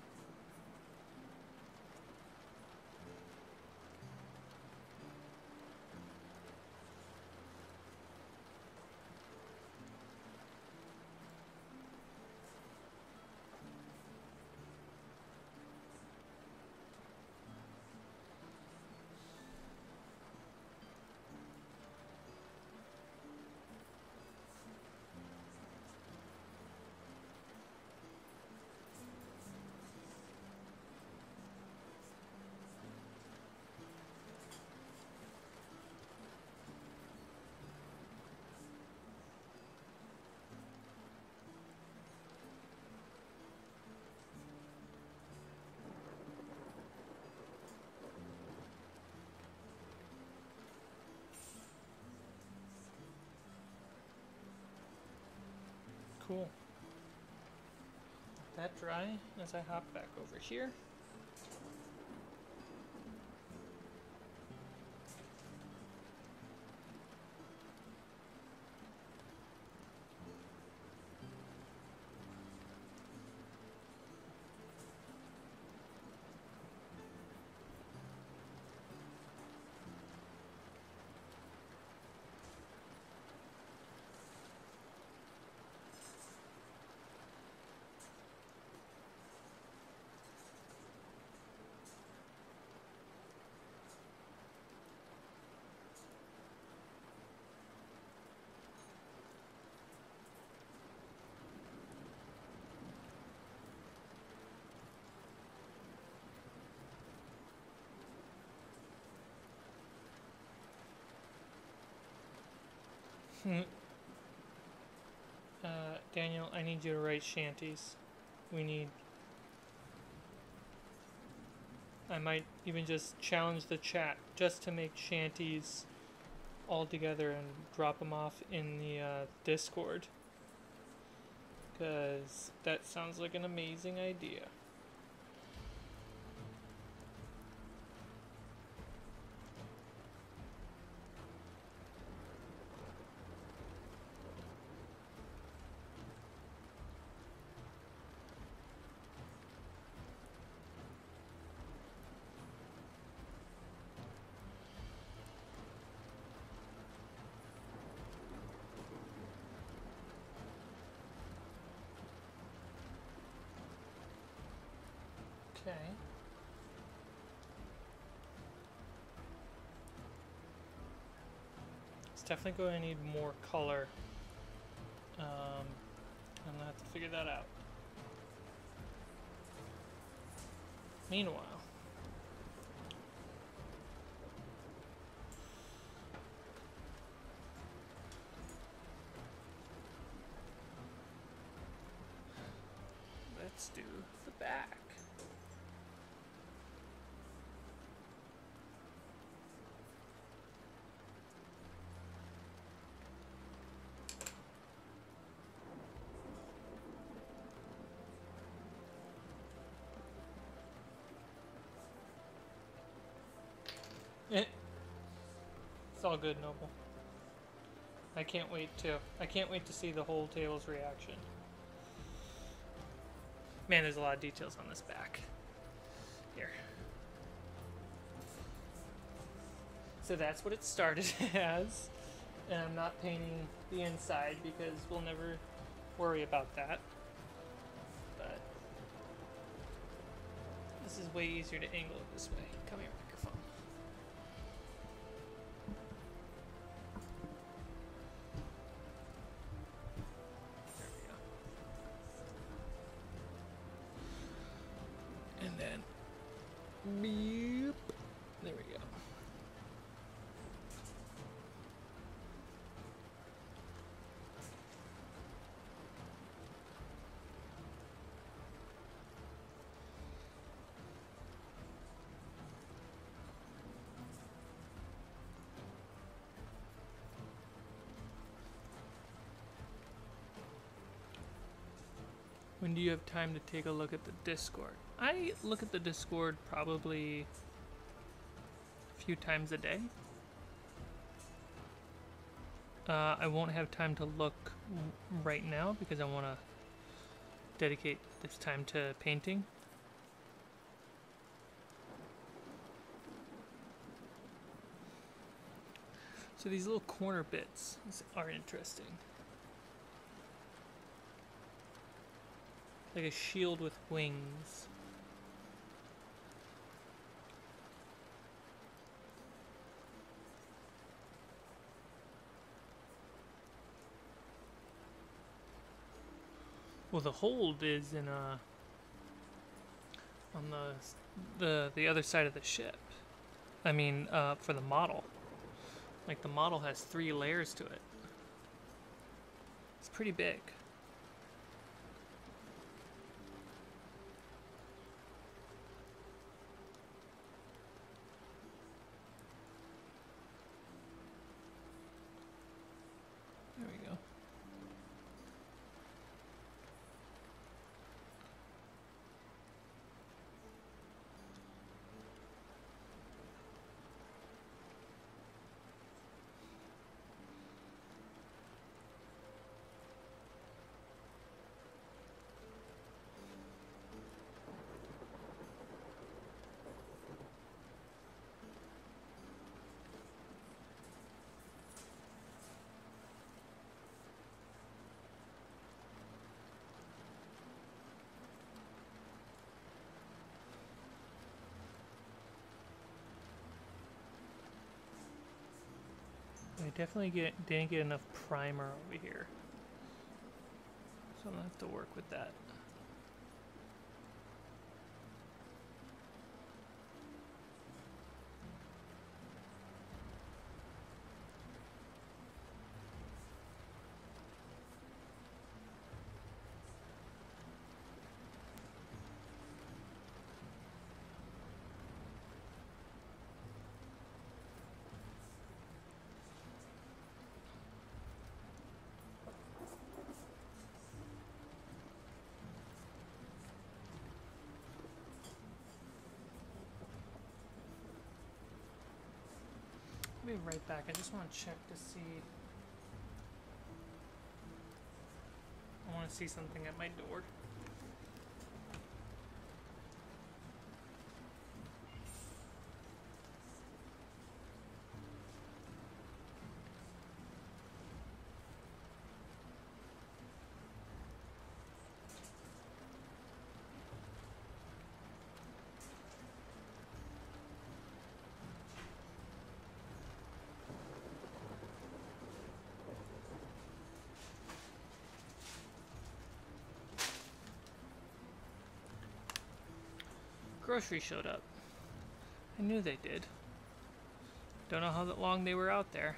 Cool. Let that dry as I hop back over here. uh, Daniel, I need you to write shanties. We need... I might even just challenge the chat just to make shanties all together and drop them off in the uh, Discord. Because that sounds like an amazing idea. Okay. It's definitely going to need more color. Um, I'm going to have to figure that out. Meanwhile, let's do the back. Eh. It's all good, Noble. I can't wait to. I can't wait to see the whole table's reaction. Man, there's a lot of details on this back. Here. So that's what it started as. And I'm not painting the inside because we'll never worry about that. But this is way easier to angle it this way. Come here, microphone. There we go. And then beep. There we go. When do you have time to take a look at the Discord? I look at the Discord probably a few times a day. Uh, I won't have time to look right now because I want to dedicate this time to painting. So these little corner bits are interesting. Like a shield with wings. Well, the hold is in a on the the the other side of the ship. I mean, uh, for the model. Like the model has three layers to it. It's pretty big. There we go. I definitely get, didn't get enough primer over here. So I'm gonna have to work with that. be right back. I just want to check to see. I want to see something at my door. Groceries showed up. I knew they did. Don't know how long they were out there.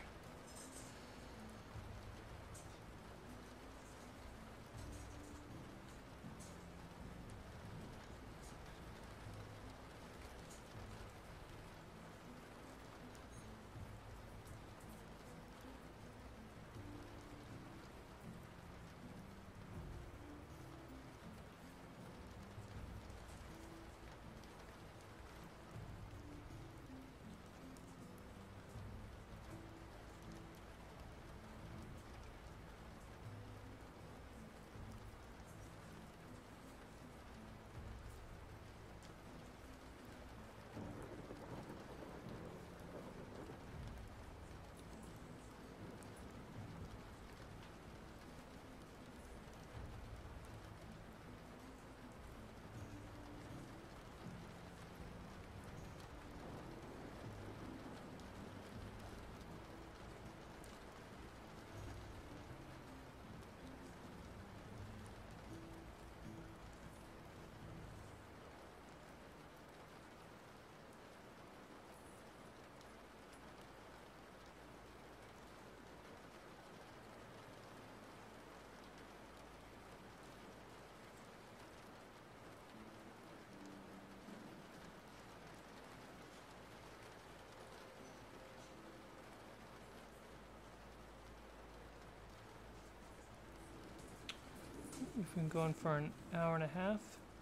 We've been going for an hour and a half.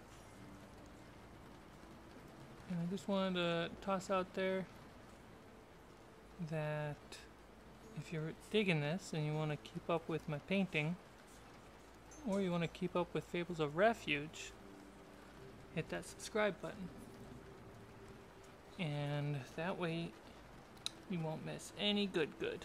And I just wanted to toss out there that if you're digging this and you want to keep up with my painting, or you want to keep up with Fables of Refuge, hit that subscribe button. And that way you won't miss any good good.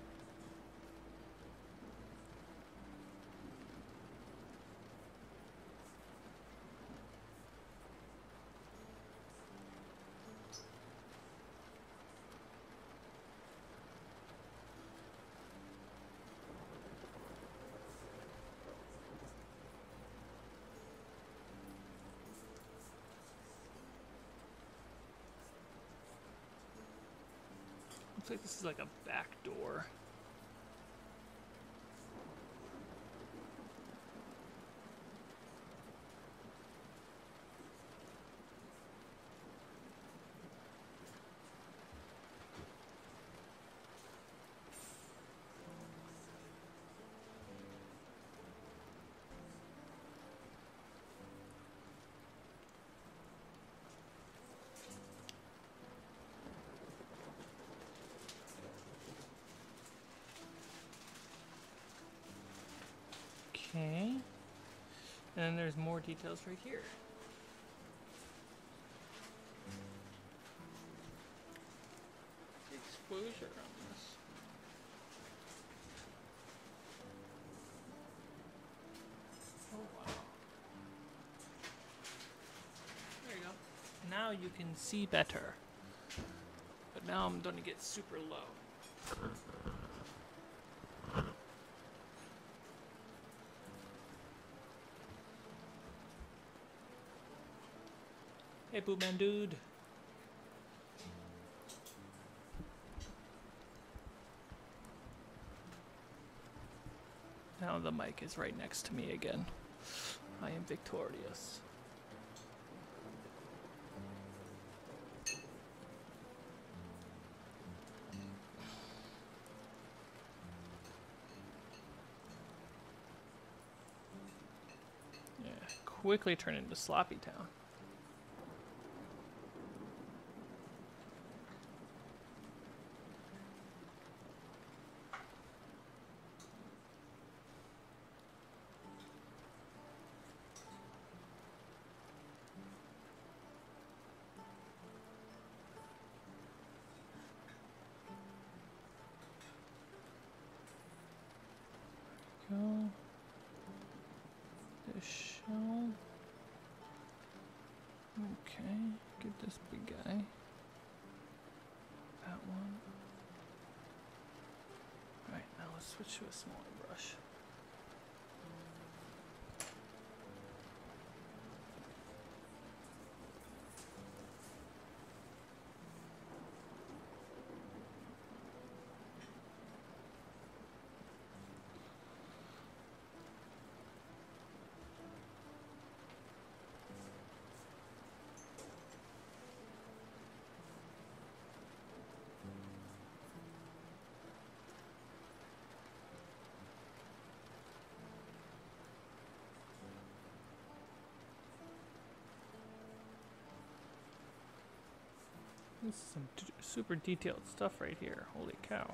Looks like this is like a back door. Okay, and there's more details right here. Exposure on this. Oh wow. There you go. Now you can see better. But now I'm going to get super low. Hey, Bootman dude. Now the mic is right next to me again. I am victorious. Yeah, quickly turn into Sloppy Town. this big guy. That one. Alright, now let's switch to a smaller brush. This is some d super detailed stuff right here. Holy cow.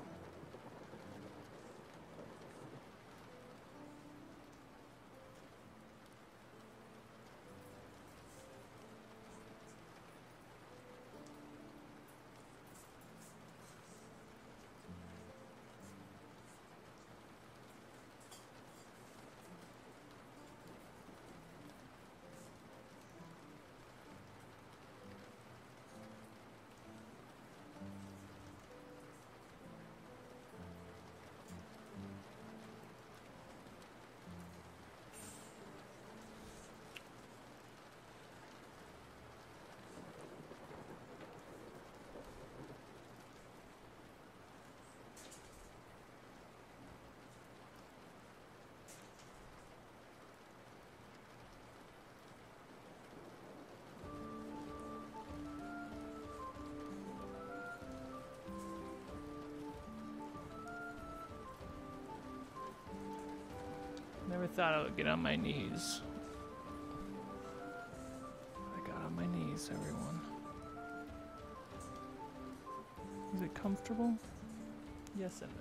Never thought I would get on my knees. I got on my knees, everyone. Is it comfortable? Yes and no.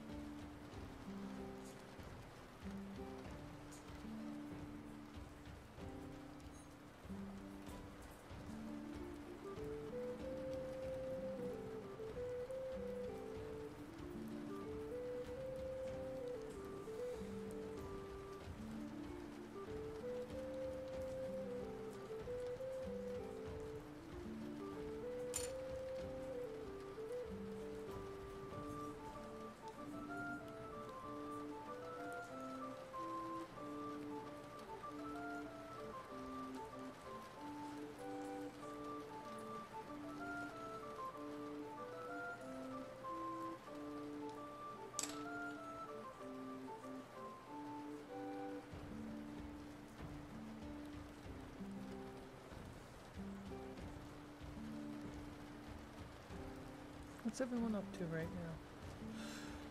What's everyone up to right now?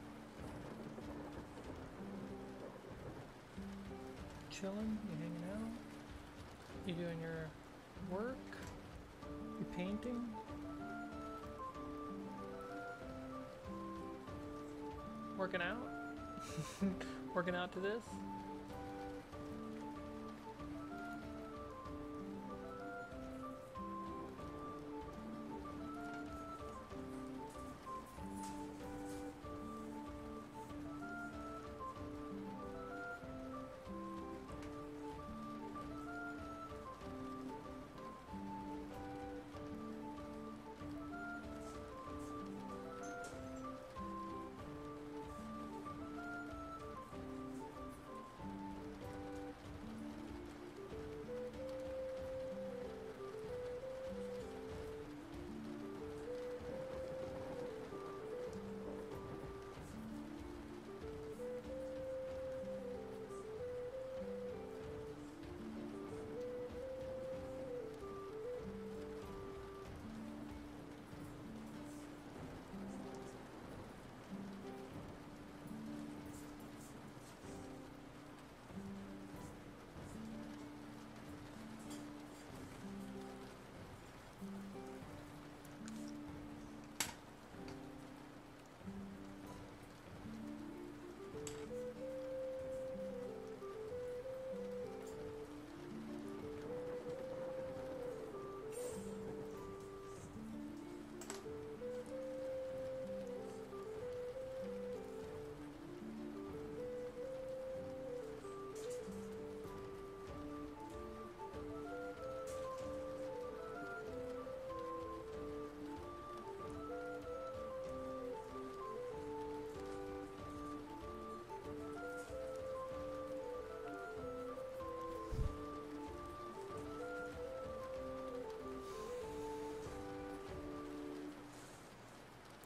Chilling? You hanging out? You doing your work? You painting? Working out? Working out to this?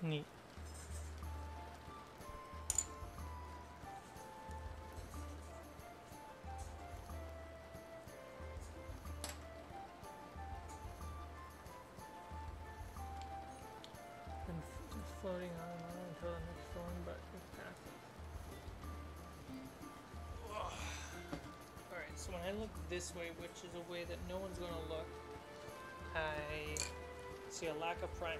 Neat. Been f- just floating on and on until the next storm, but it passes. Alright, so when I look this way, which is a way that no one's going to look, I see a lack of primer.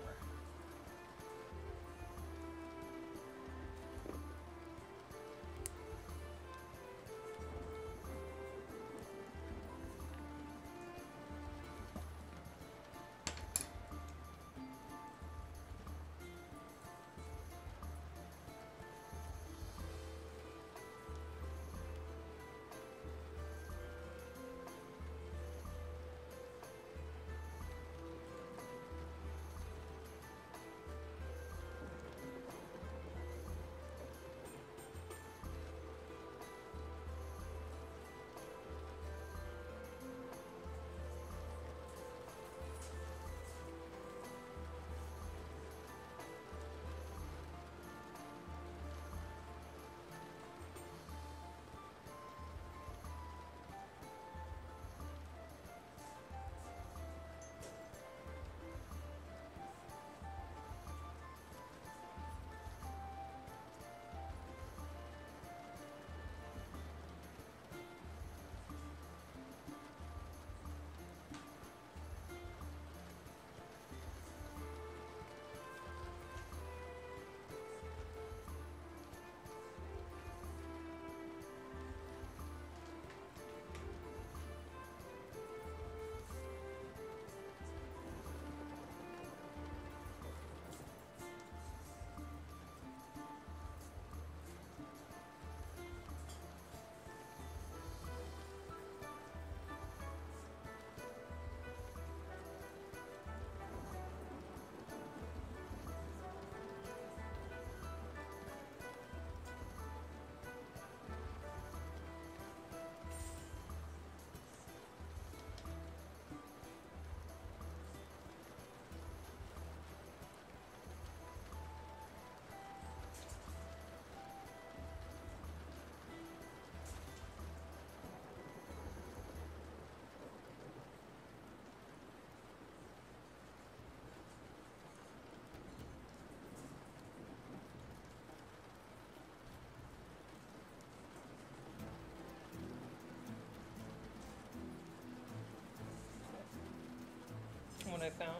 What I found.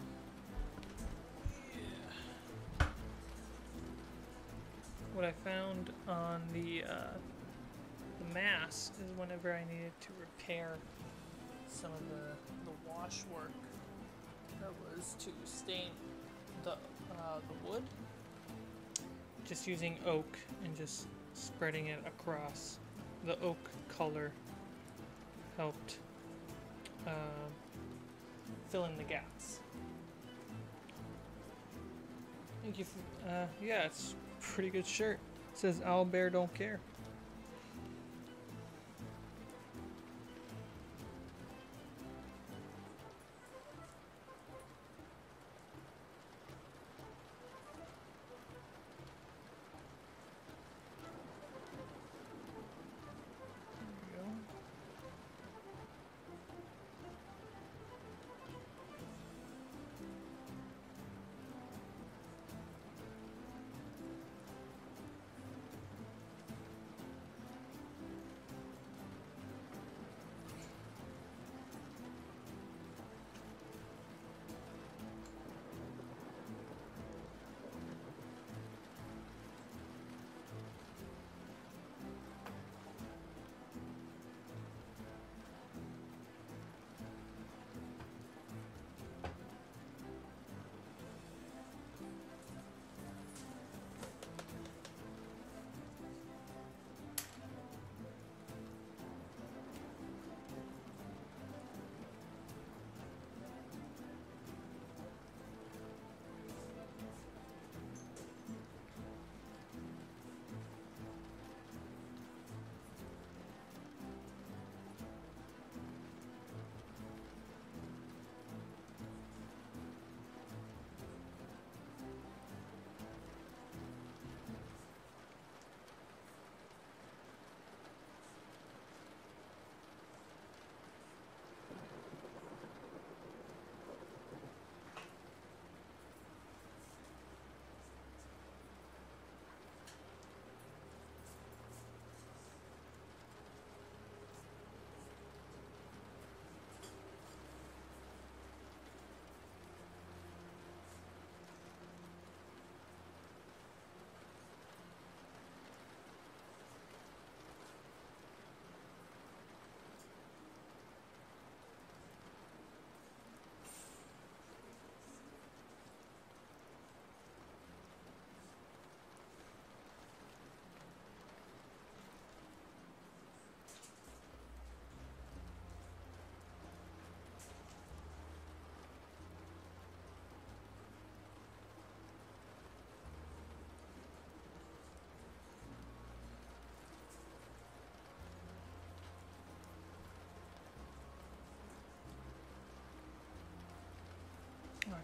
Yeah. What I found on the uh, the mast is whenever I needed to repair some of the the wash work that was to stain the uh, the wood, just using oak and just spreading it across. The oak color helped uh, fill in the gaps. Thank you. For, uh, yeah, it's a pretty good shirt. It says "Owlbear don't care."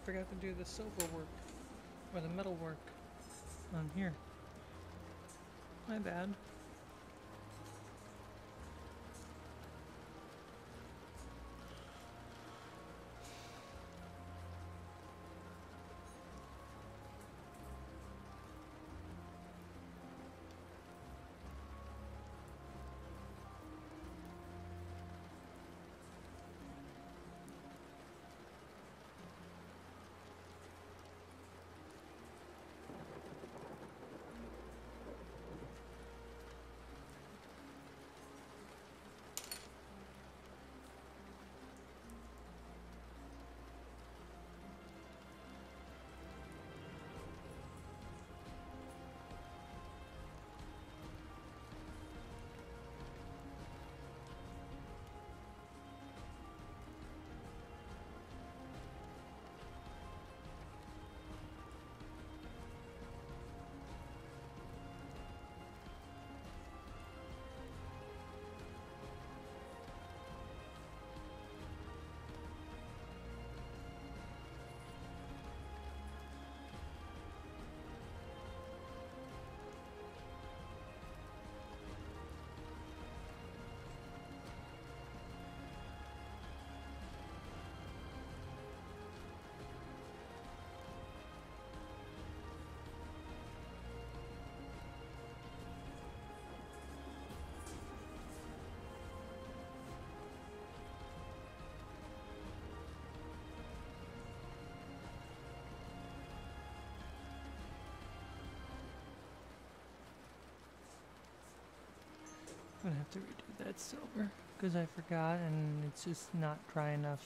forgot to do the silver work or the metal work on here. My bad. I'm gonna have to redo that silver because I forgot and it's just not dry enough.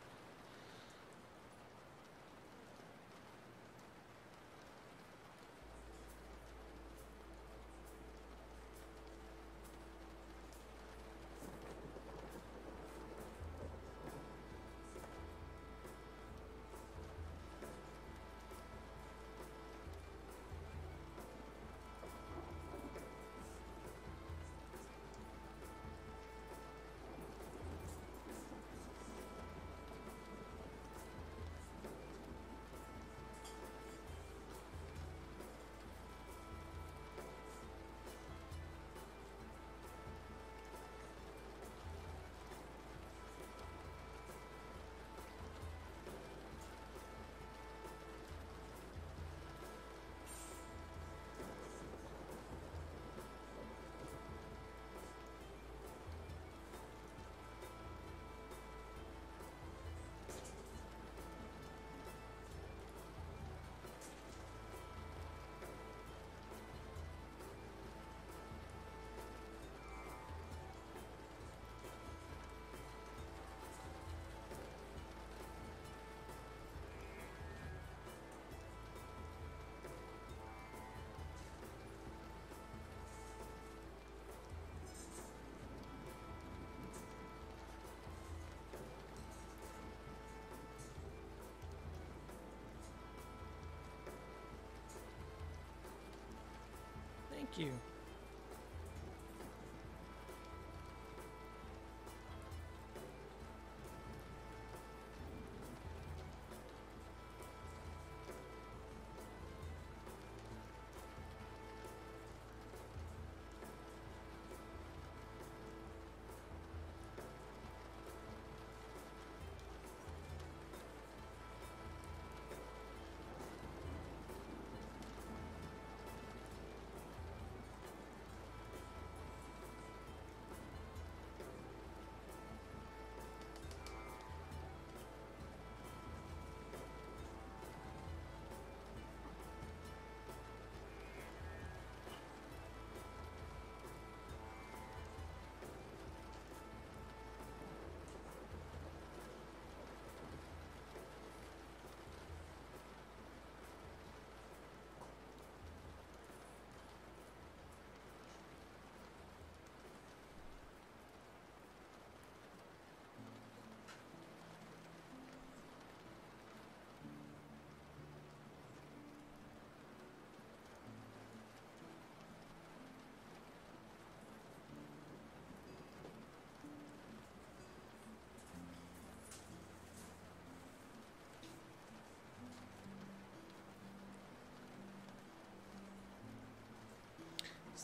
Thank you.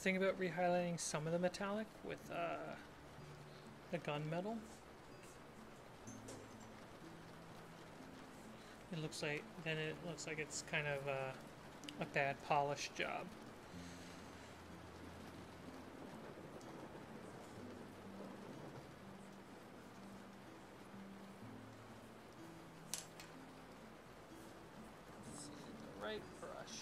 thinking about re-highlighting some of the metallic with uh, the gunmetal. It looks like, then it looks like it's kind of uh, a bad polish job. Right brush.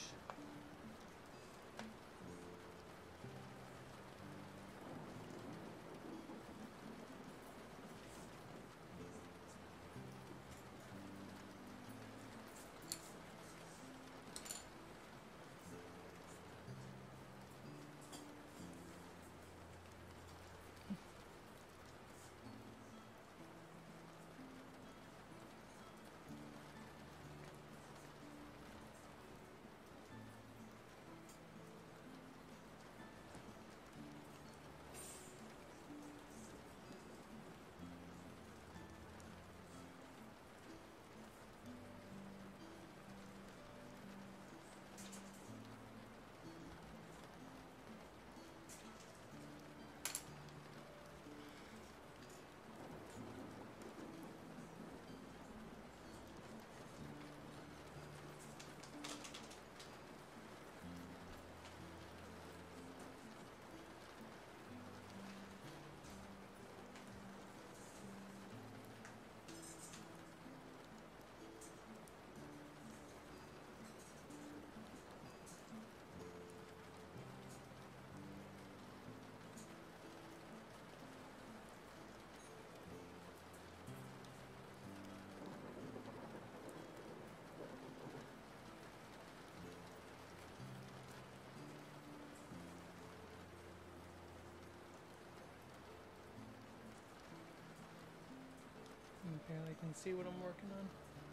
You barely can see what I'm working on.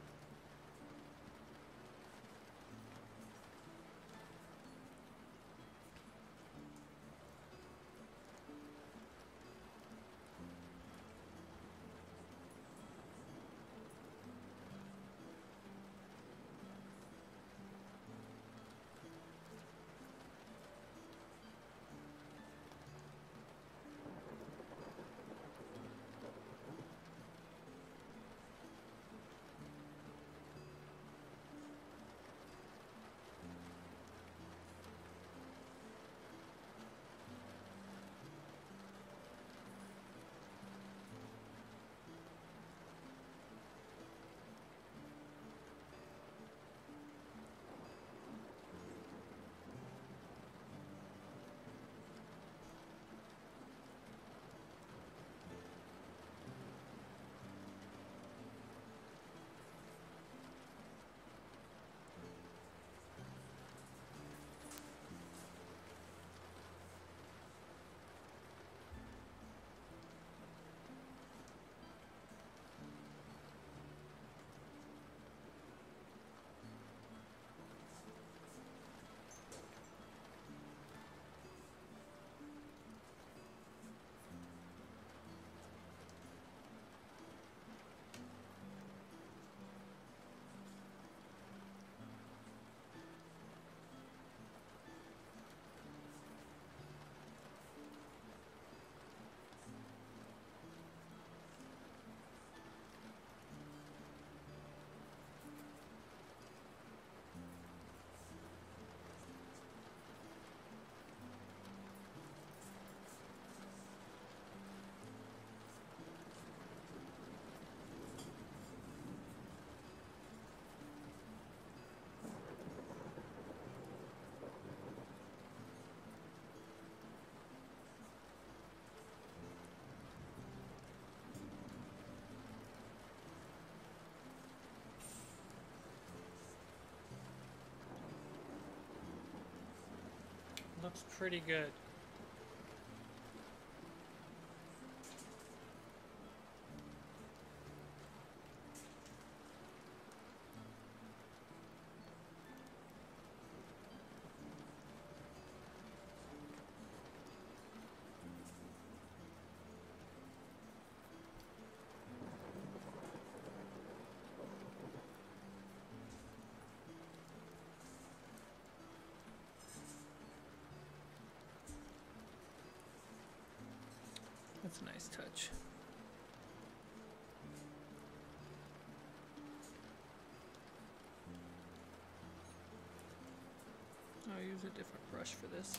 Looks pretty good. That's a nice touch. I'll use a different brush for this.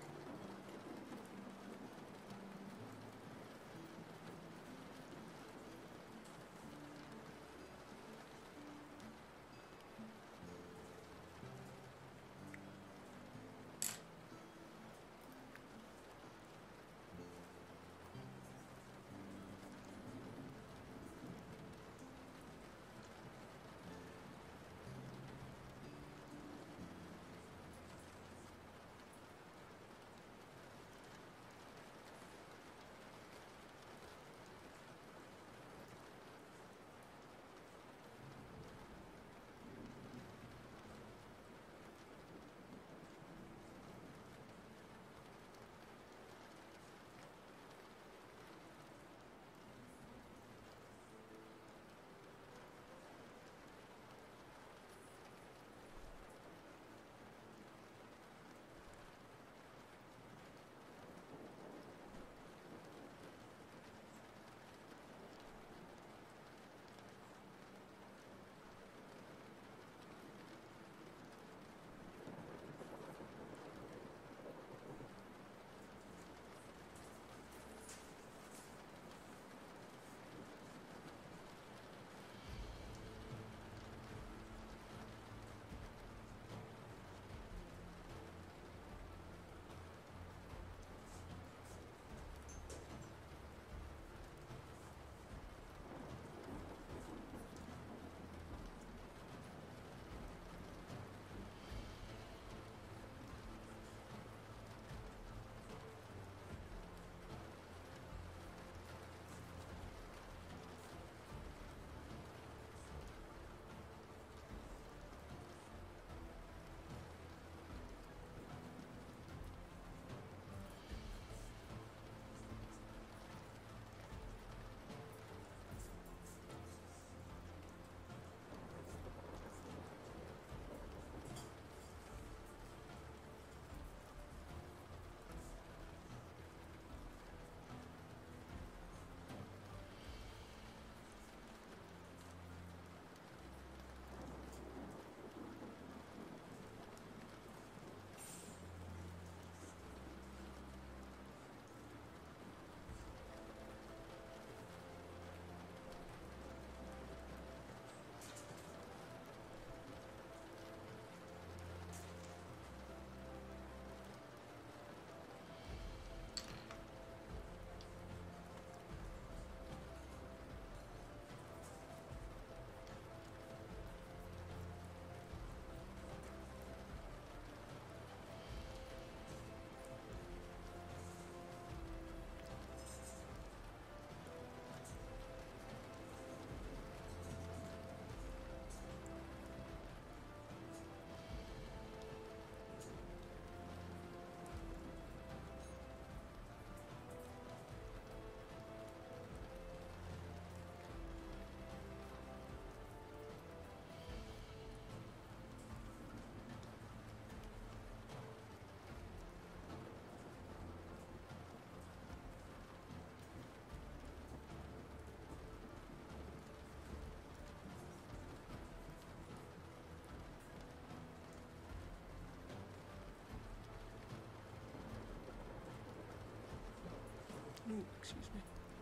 Ooh, excuse me.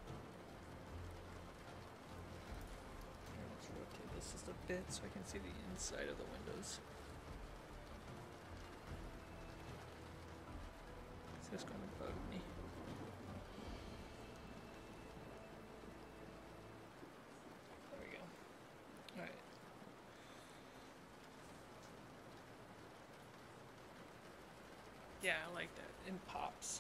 Here, let's rotate this just a bit so I can see the inside of the windows. Is this going to bug me? There we go. Alright. Yeah, I like that. It pops.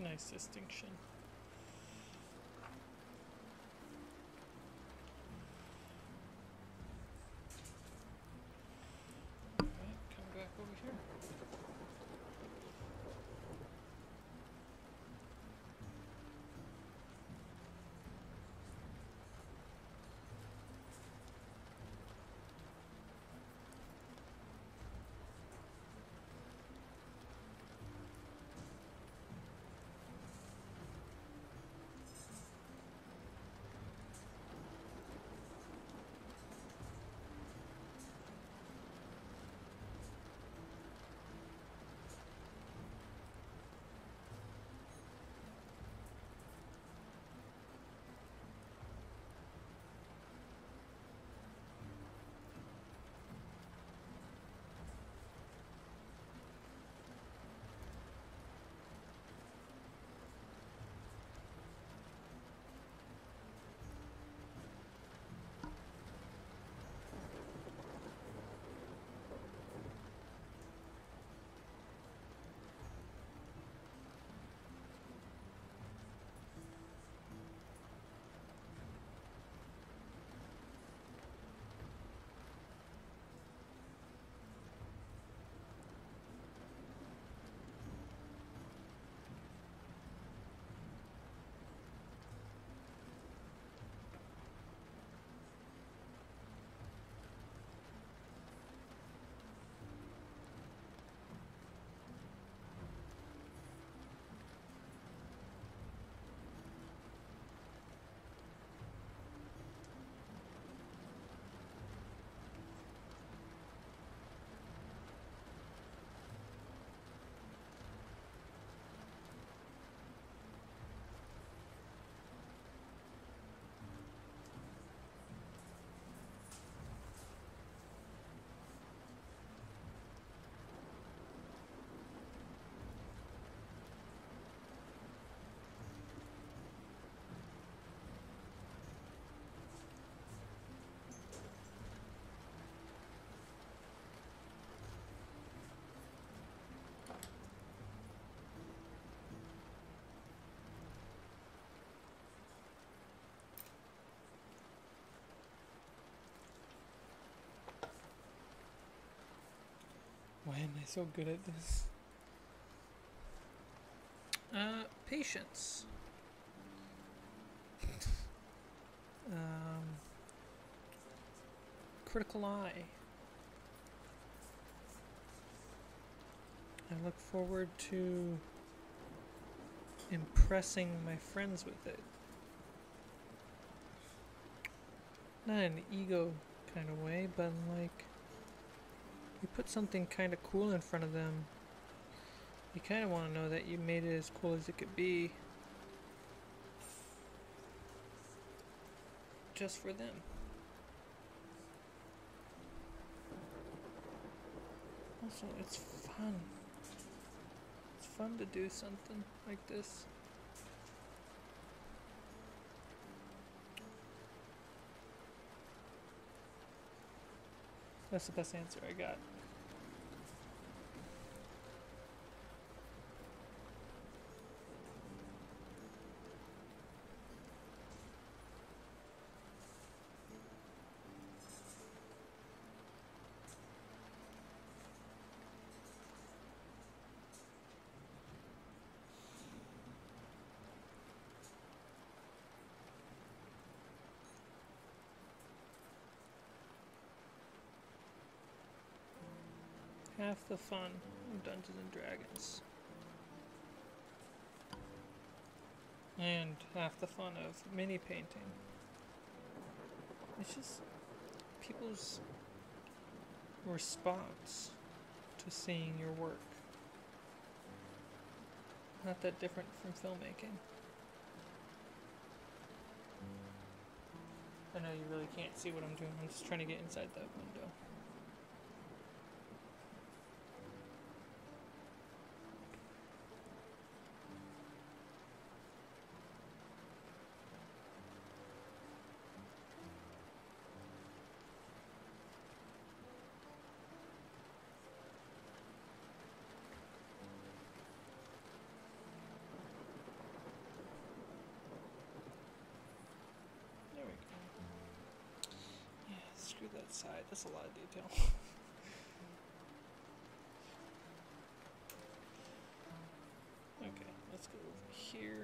Nice distinction. Alright, come back over here. Why am I so good at this? Uh, patience. um, critical eye. I look forward to impressing my friends with it. Not in an ego kind of way, but like, you put something kind of cool in front of them, you kind of want to know that you made it as cool as it could be. Just for them. Also, it's fun. It's fun to do something like this. That's the best answer I got. Half the fun of Dungeons and Dragons. And half the fun of mini painting. It's just people's response to seeing your work. Not that different from filmmaking. I know you really can't see what I'm doing. I'm just trying to get inside that window. through that side. That's a lot of detail. Okay, let's go over here.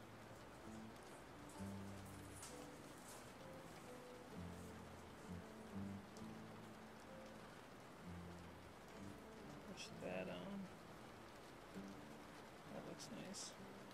Push that on. That looks nice.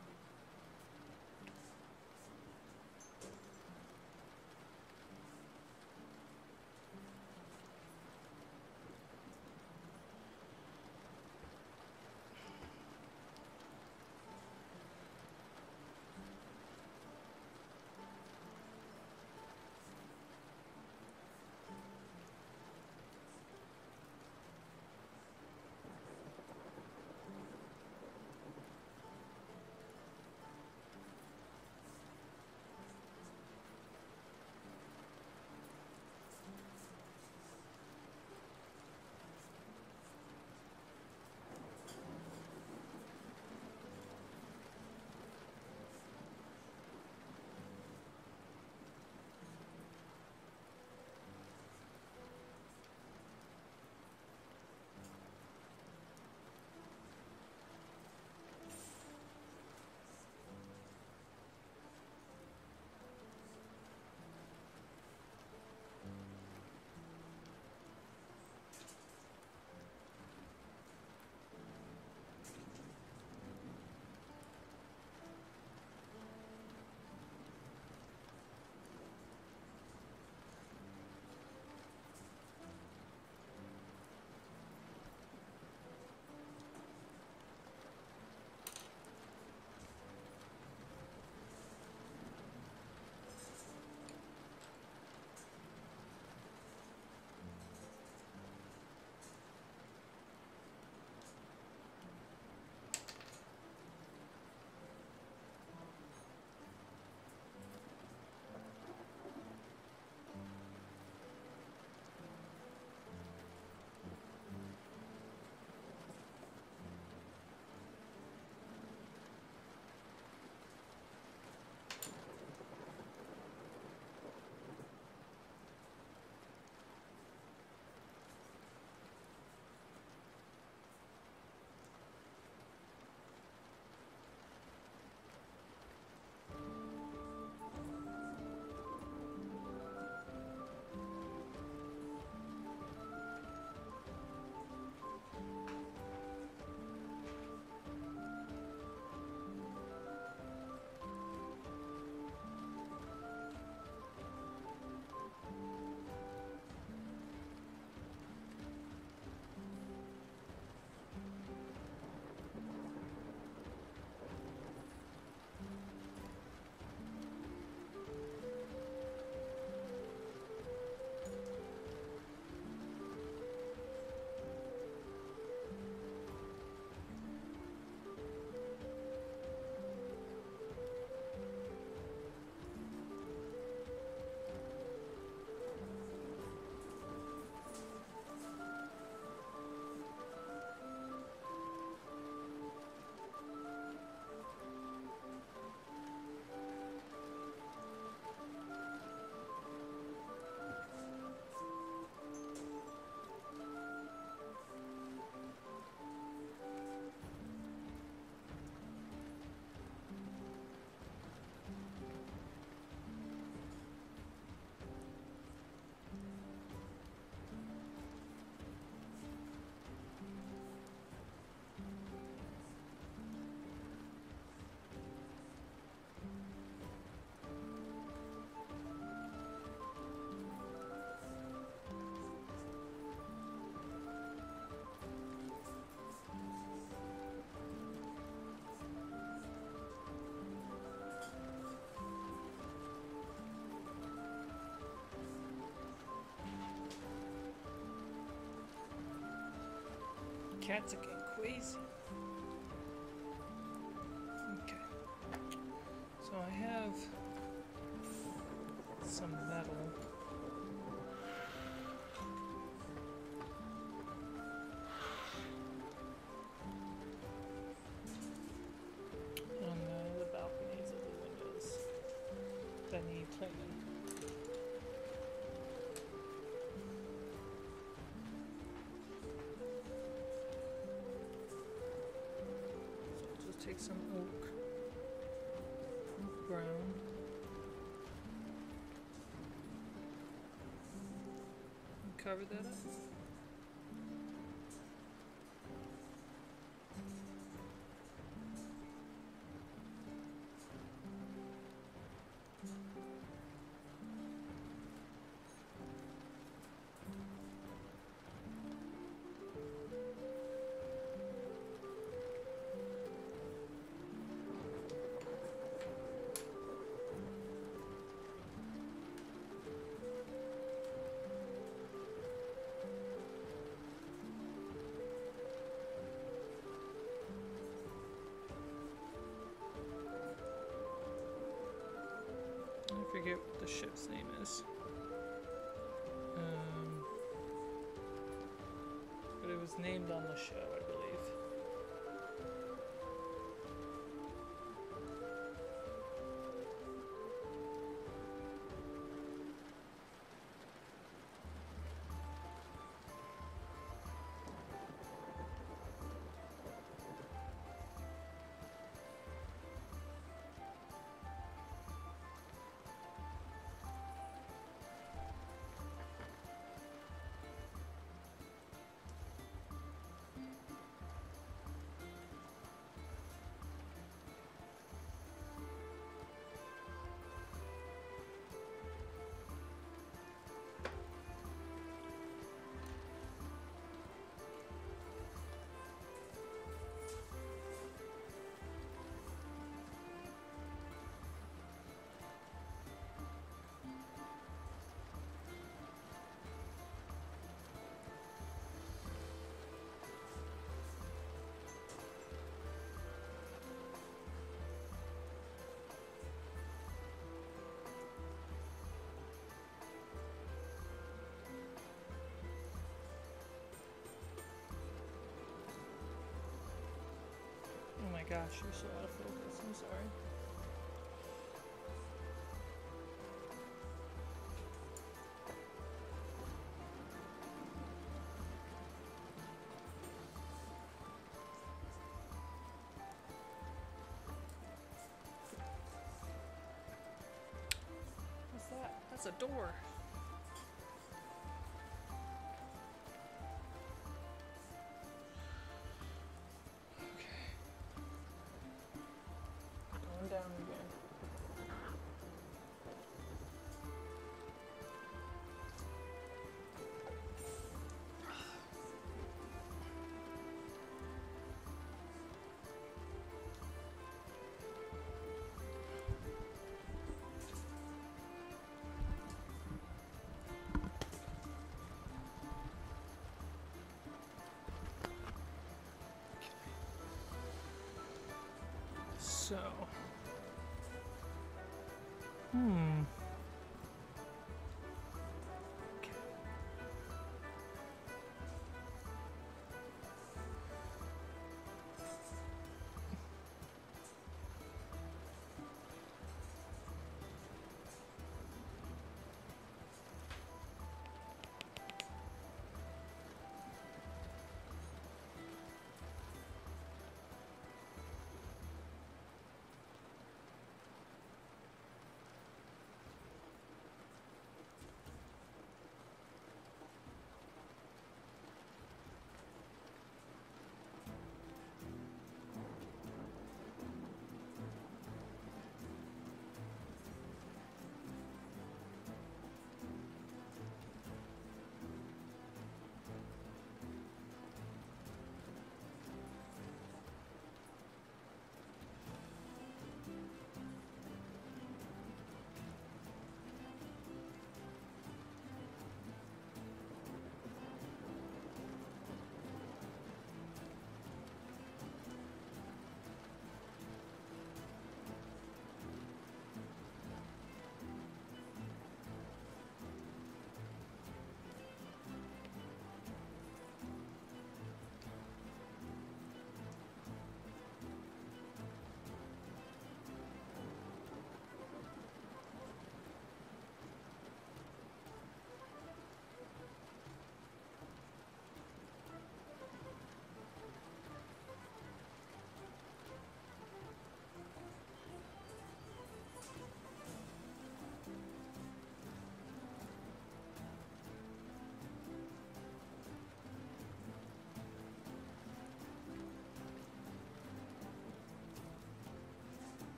Cats are getting crazy. Okay. So I have some metal. On the, the balconies of the windows that need cleaning. take some oak. Oak brown. And cover that up. I forget what the ship's name is. Um, but it was named on the show, I believe. Oh my gosh, you're so out of focus. I'm sorry. What's that? That's a door. Down again. So, hmm. Okay.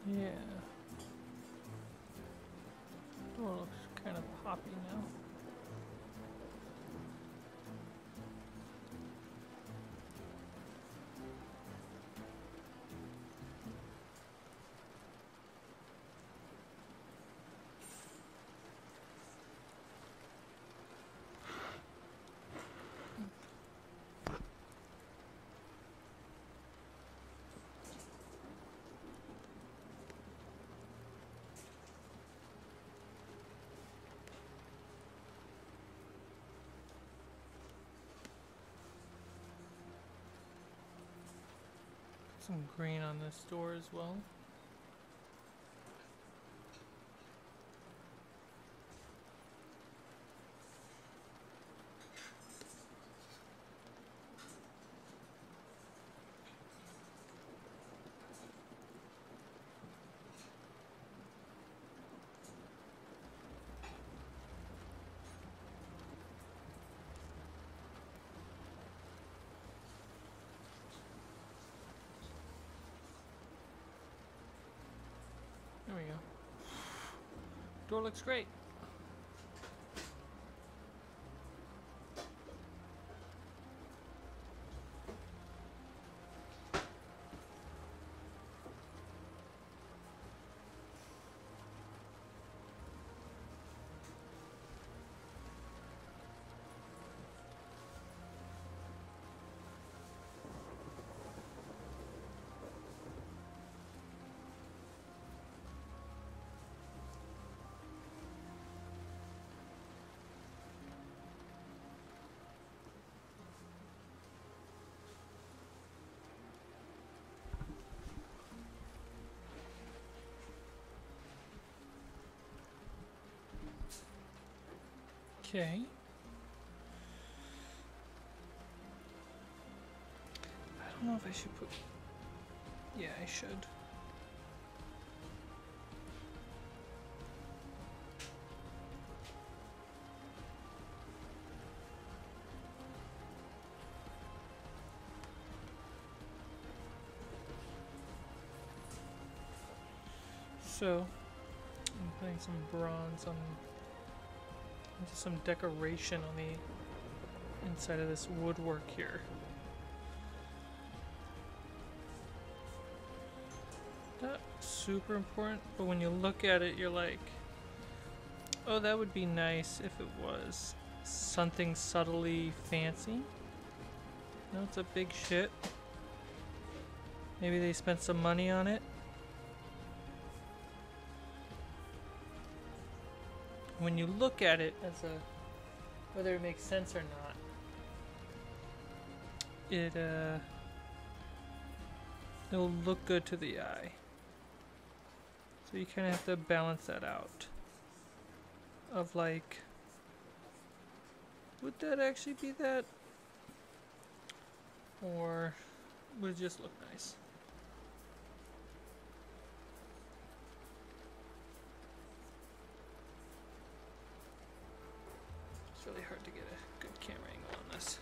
Yeah. Door looks kind of poppy now. Some green on this door as well. There we go. Door looks great. Okay. I don't know if I should put... Yeah, I should. So, I'm putting some bronze on... into some decoration on the inside of this woodwork here. Not super important, but when you look at it, you're like, oh, that would be nice if it was something subtly fancy. No, it's a big shit. Maybe they spent some money on it. When you look at it as a, whether it makes sense or not, it uh, it'll look good to the eye. So you kind of have to balance that out. Of like, would that actually be that? Or would it just look nice? It's really hard to get a good camera angle on this.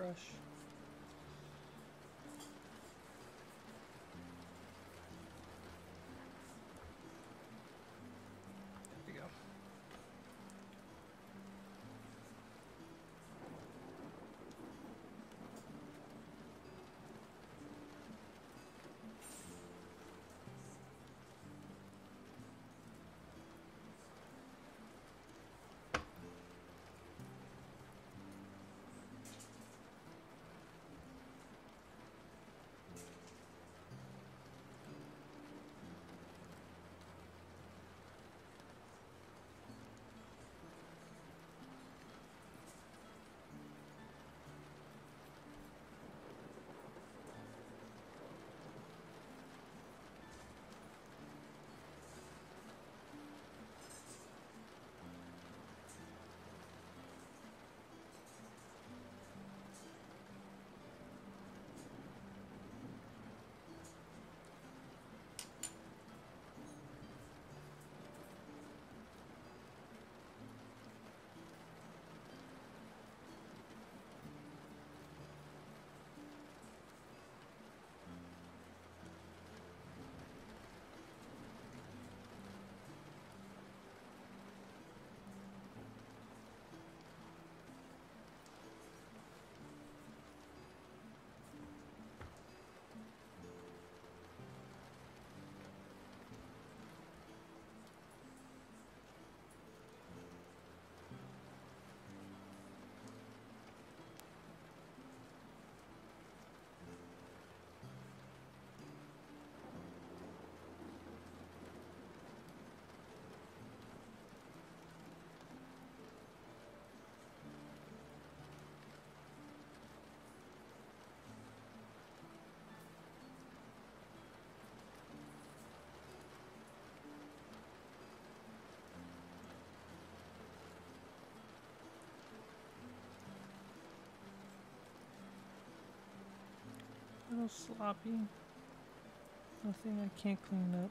brush. There we go. A little sloppy. Nothing I can't clean up.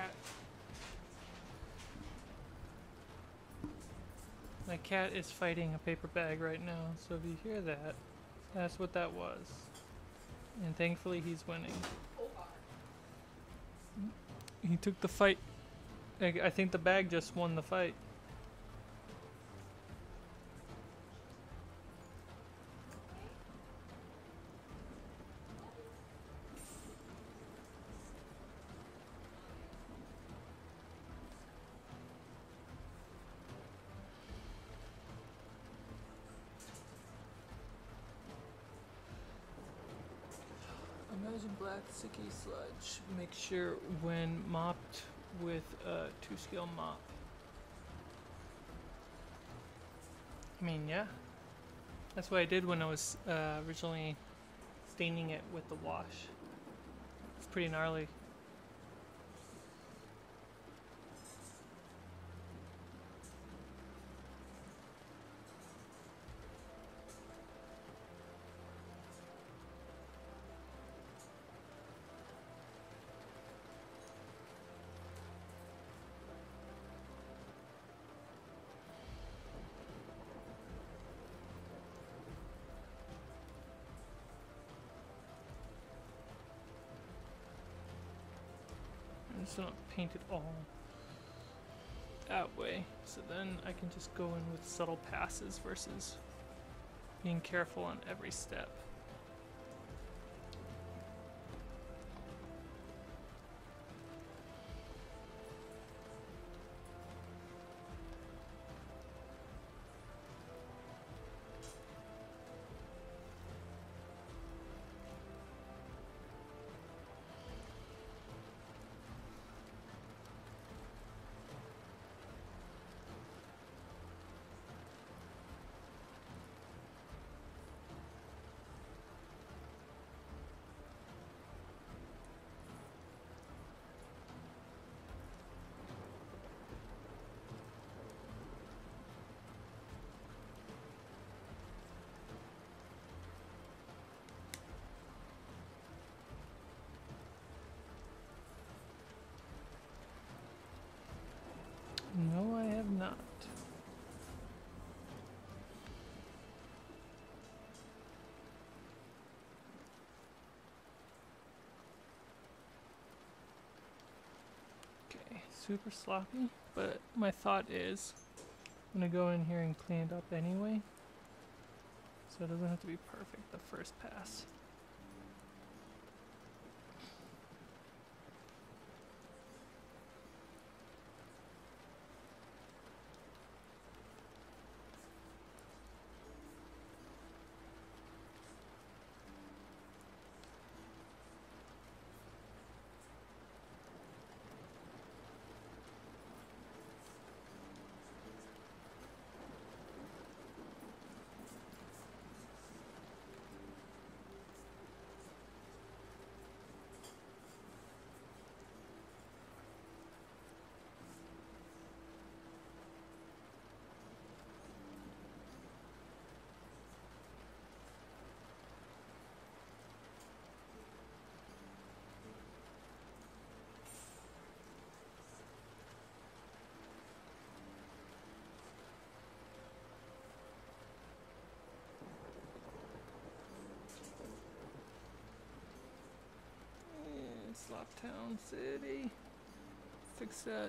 cat. My cat is fighting a paper bag right now, so if you hear that, that's what that was. And thankfully he's winning. He took the fight. I, I think the bag just won the fight. Imagine black sticky sludge. Make sure when mopped with a two scale mop. I mean, yeah. That's what I did when I was uh, originally staining it with the wash. It's pretty gnarly. I'm just gonna paint it all that way, so then I can just go in with subtle passes versus being careful on every step. No, I have not. Okay, super sloppy, but my thought is I'm gonna go in here and clean it up anyway, so it doesn't have to be perfect the first pass. Sloptown City. Fix that.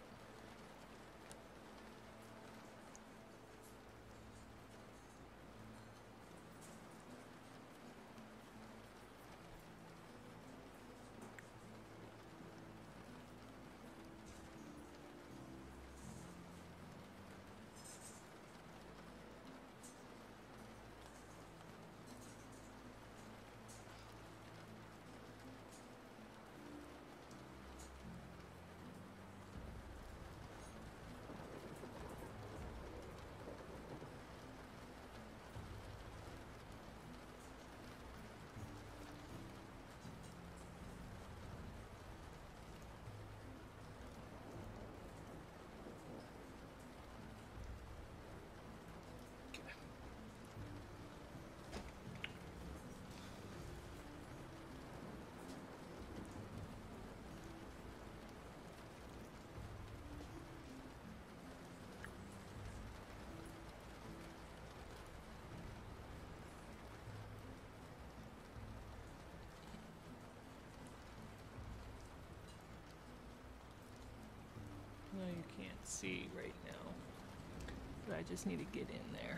can't see right now. But I just need to get in there.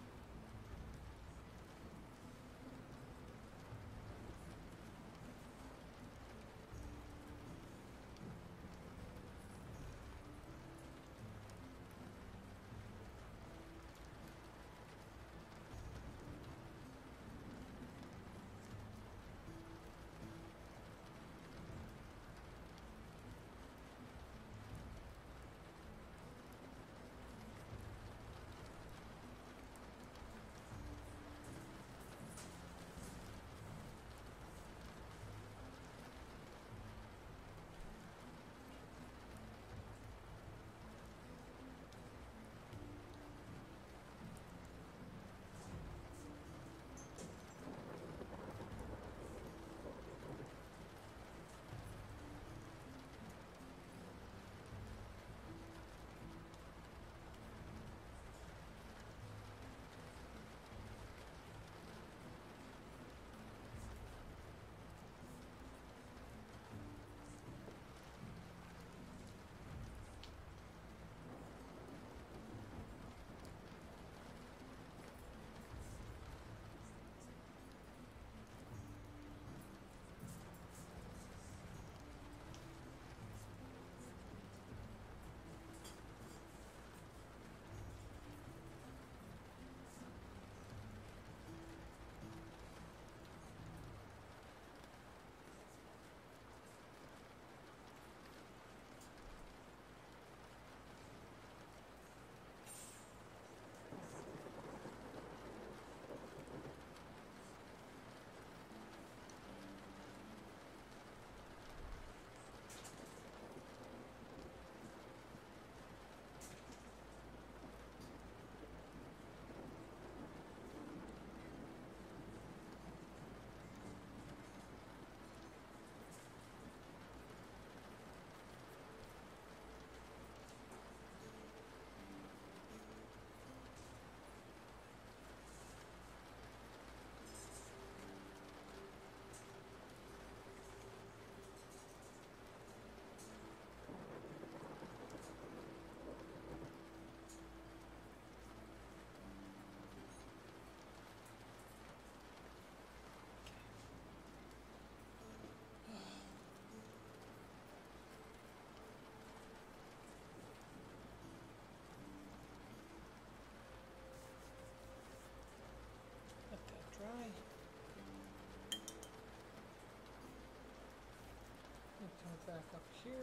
Dry. Turn it back up here.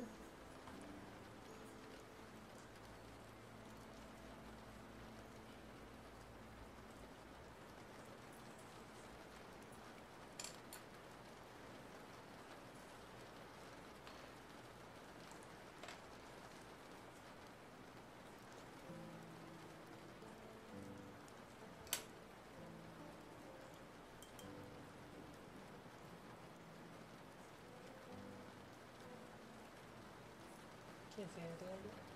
Can't see anything under it.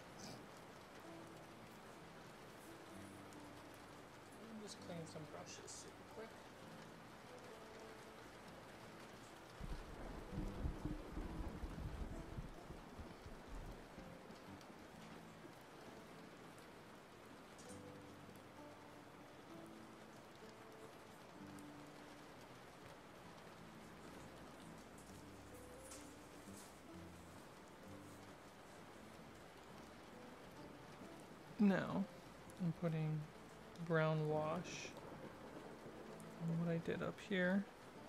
I'm just clean some brushes super quick. Now, I'm putting brown wash on what I did up here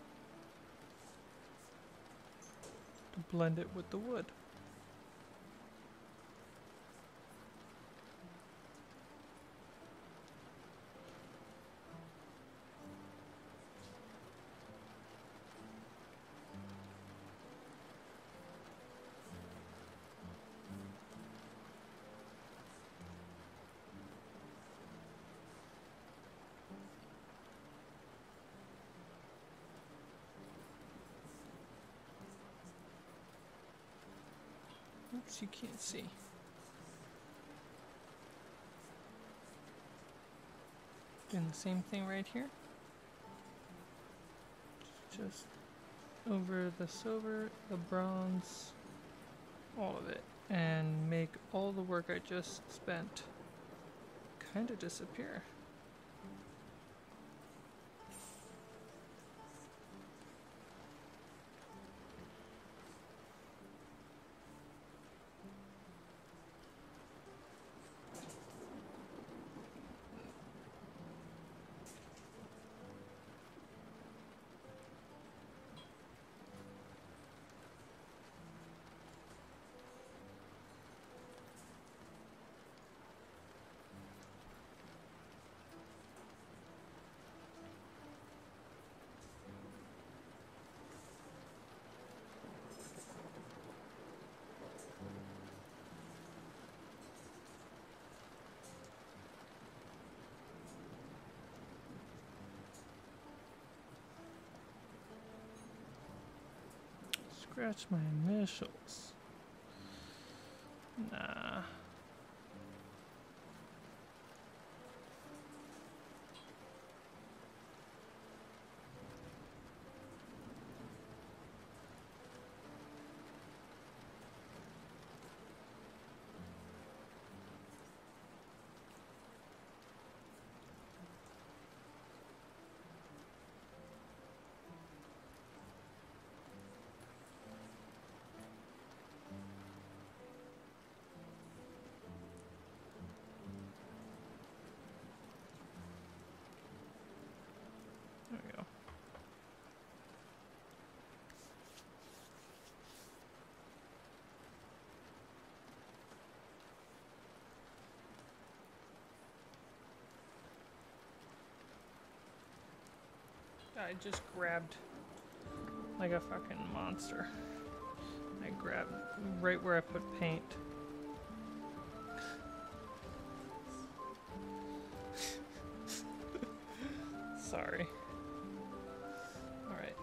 to blend it with the wood. Oops, you can't see. Doing the same thing right here. Just over the silver, the bronze, all of it. and make all the work I just spent kind of disappear. Scratch my initials. Nah. There we go. I just grabbed like a fucking monster. I grabbed right where I put paint. Sorry. Alright.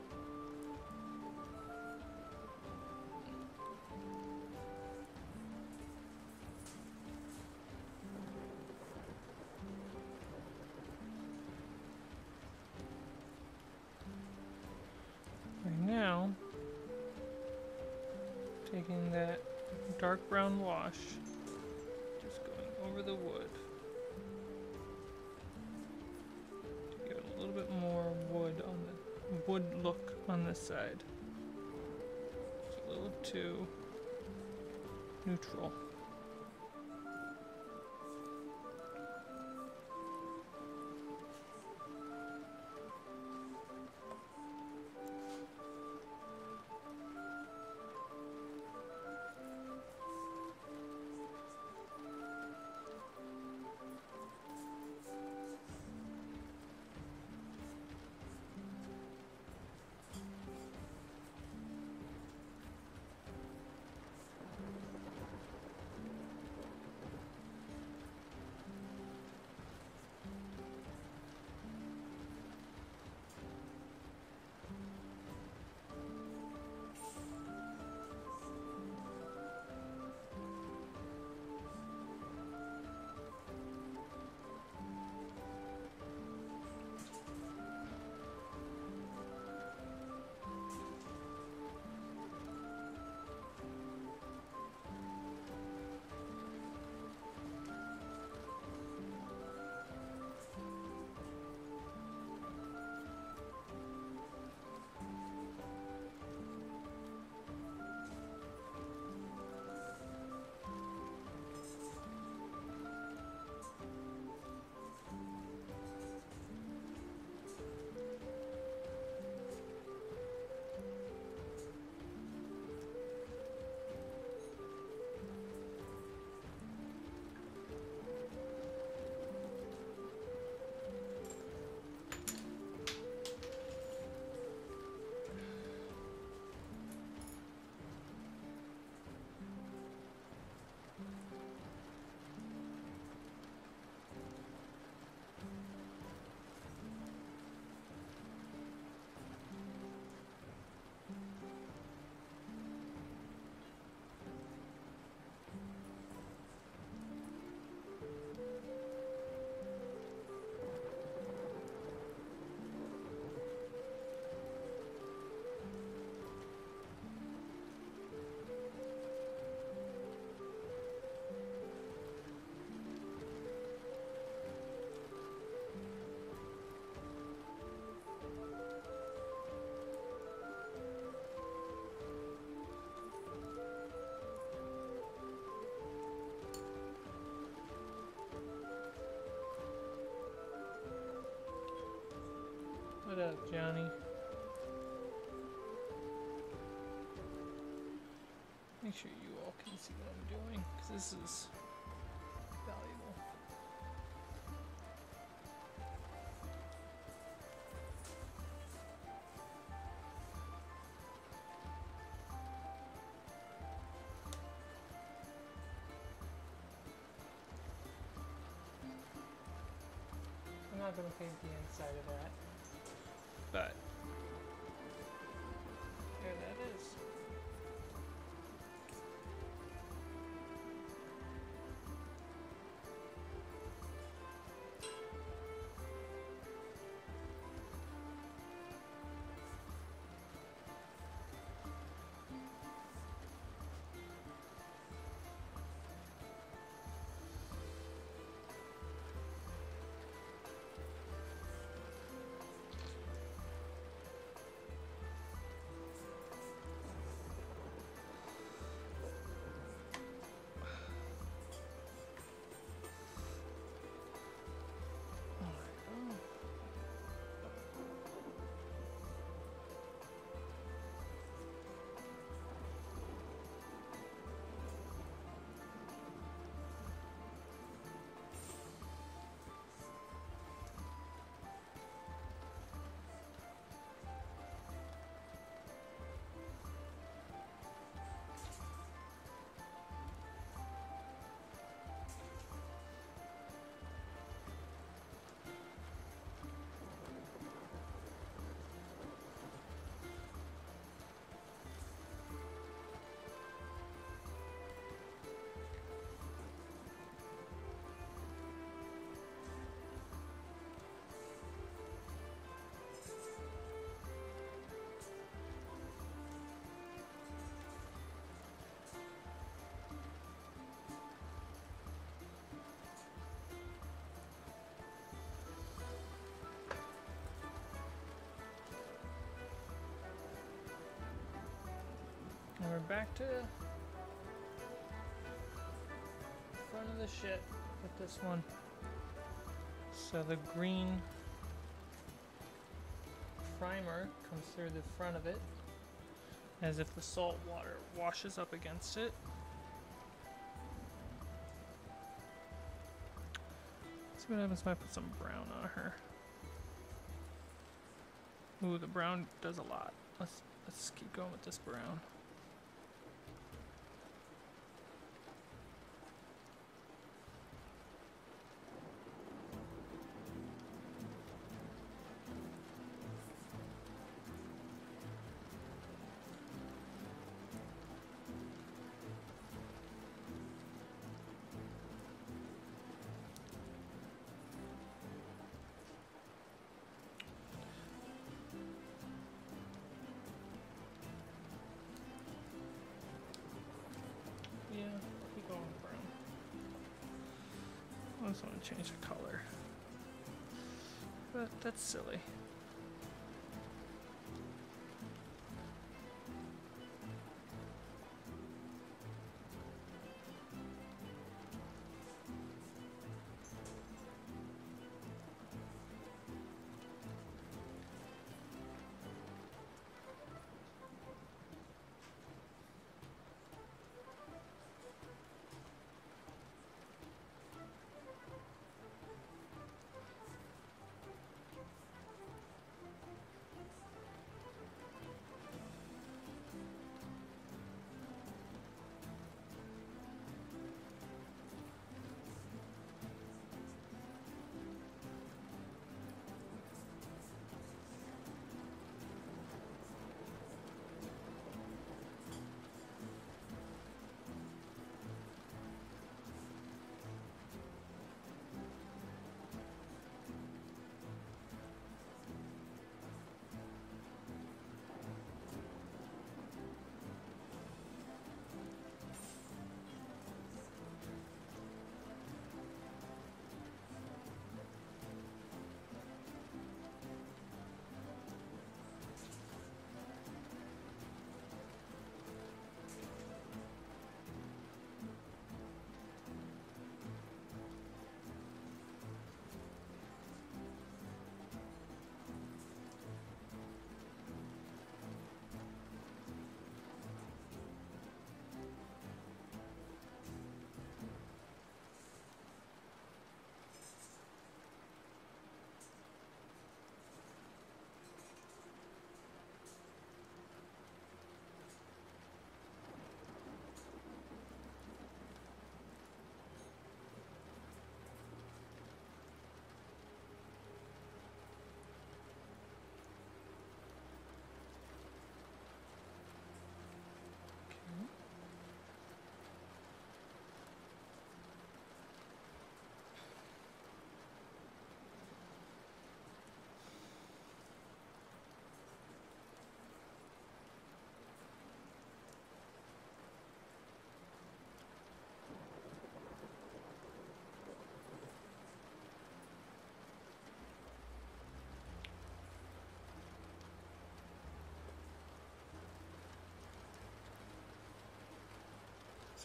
Right now, taking that dark brown wash, just going over the wood. Give it a little bit more wood on the wood look on this side. It's a little too neutral. up, Johnny? Make sure you all can see what I'm doing, because this is valuable. I'm not going to paint the inside of that, but there that is. And we're back to front of the ship with this one. So the green primer comes through the front of it as if the salt water washes up against it. Let's see what happens if I put some brown on her. Ooh, the brown does a lot. Let's let's keep going with this brown. Yeah, keep going brown. I just want to change the color, but that's silly.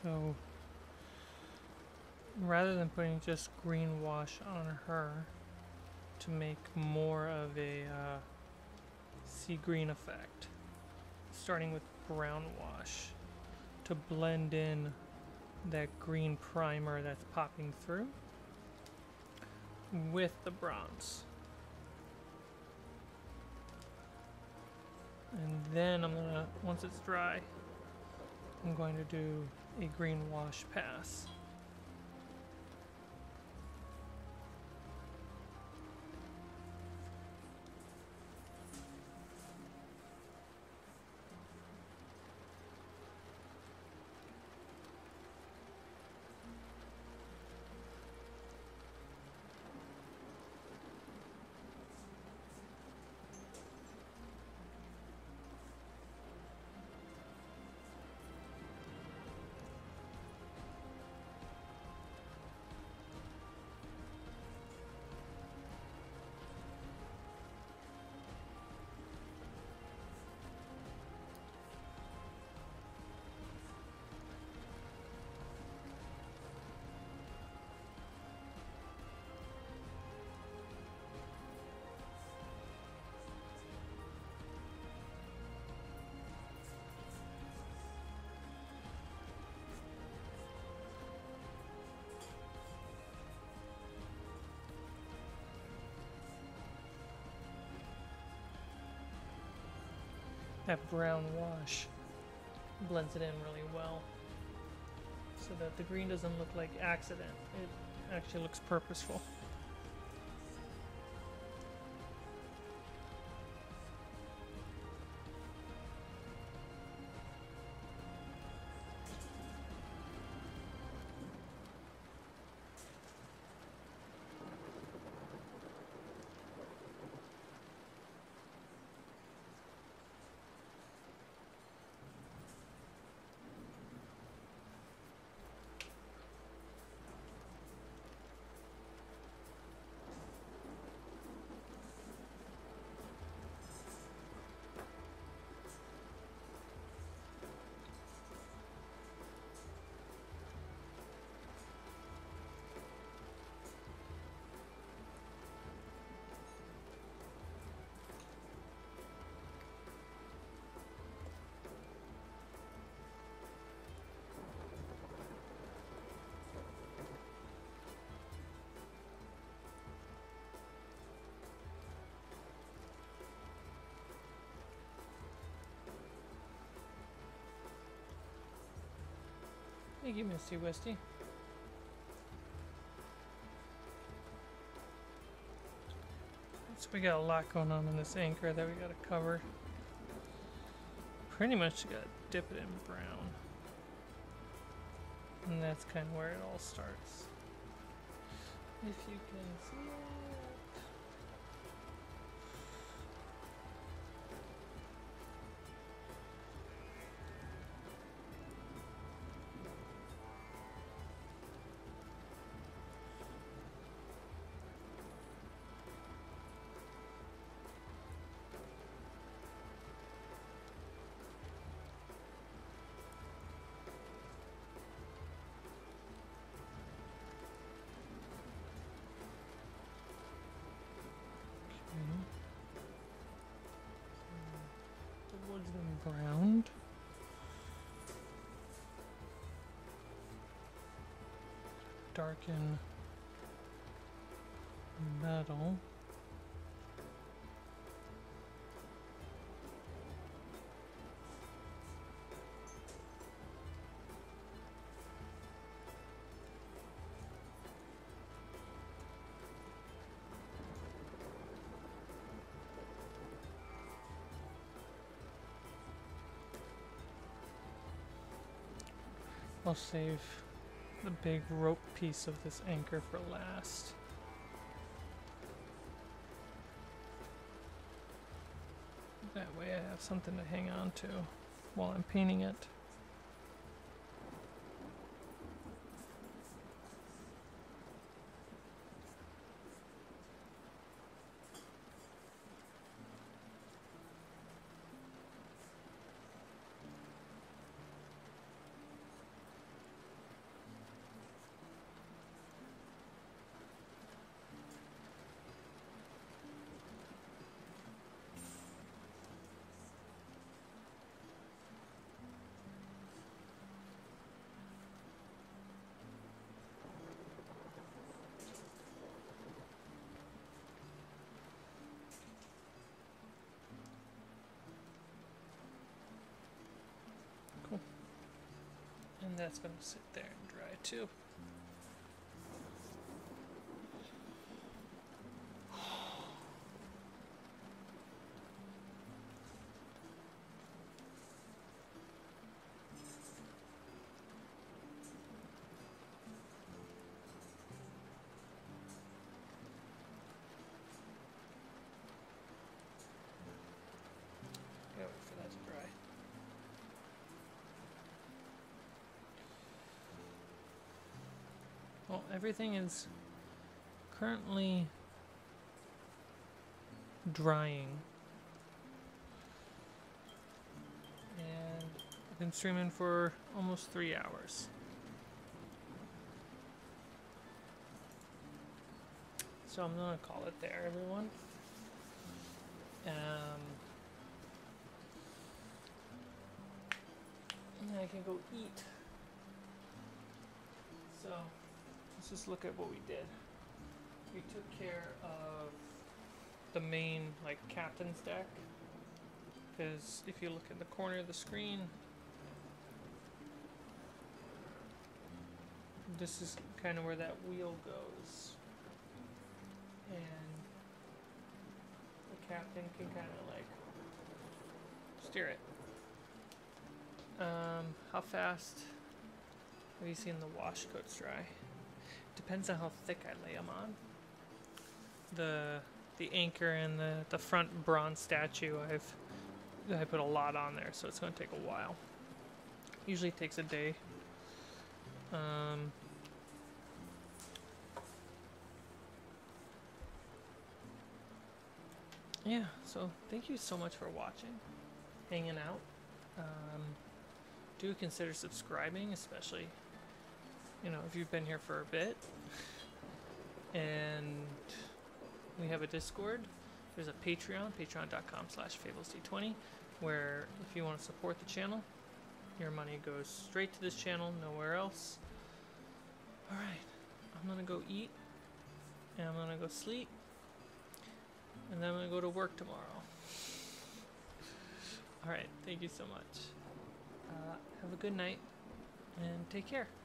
So rather than putting just green wash on her to make more of a uh, sea green effect, starting with brown wash to blend in that green primer that's popping through with the bronze. And then I'm gonna, once it's dry, I'm going to do a green wash pass. That brown wash blends it in really well so that the green doesn't look like accident. It actually looks purposeful. Thank you, Misty Westy. So we got a lot going on in this anchor that we gotta cover. Pretty much gotta dip it in brown. And that's kind of where it all starts. If you can see it. The wood's been browned. Darken metal. I'll save the big rope piece of this anchor for last. That way I have something to hang on to while I'm painting it. that's gonna sit there and dry too. Gotta wait for that to dry. Well, everything is currently drying. And I've been streaming for almost three hours. So I'm gonna call it there, everyone. Um, and then I can go eat. So let's just look at what we did. We took care of the main, like, captain's deck, because if you look in the corner of the screen, this is kind of where that wheel goes, and the captain can kind of like steer it. Um, how fast have you seen the wash coats dry? Depends on how thick I lay them on. The the anchor and the the front bronze statue, I've I put a lot on there, so it's going to take a while. Usually takes a day. Um, yeah, so thank you so much for watching, hanging out. Um, do consider subscribing, especially, you know, if you've been here for a bit. And we have a Discord. There's a Patreon, patreon.com slash fablesd20, where if you want to support the channel, your money goes straight to this channel, nowhere else. Alright, I'm gonna go eat, and I'm gonna go sleep, and then I'm gonna go to work tomorrow. Alright, thank you so much. Uh, have a good night, and take care.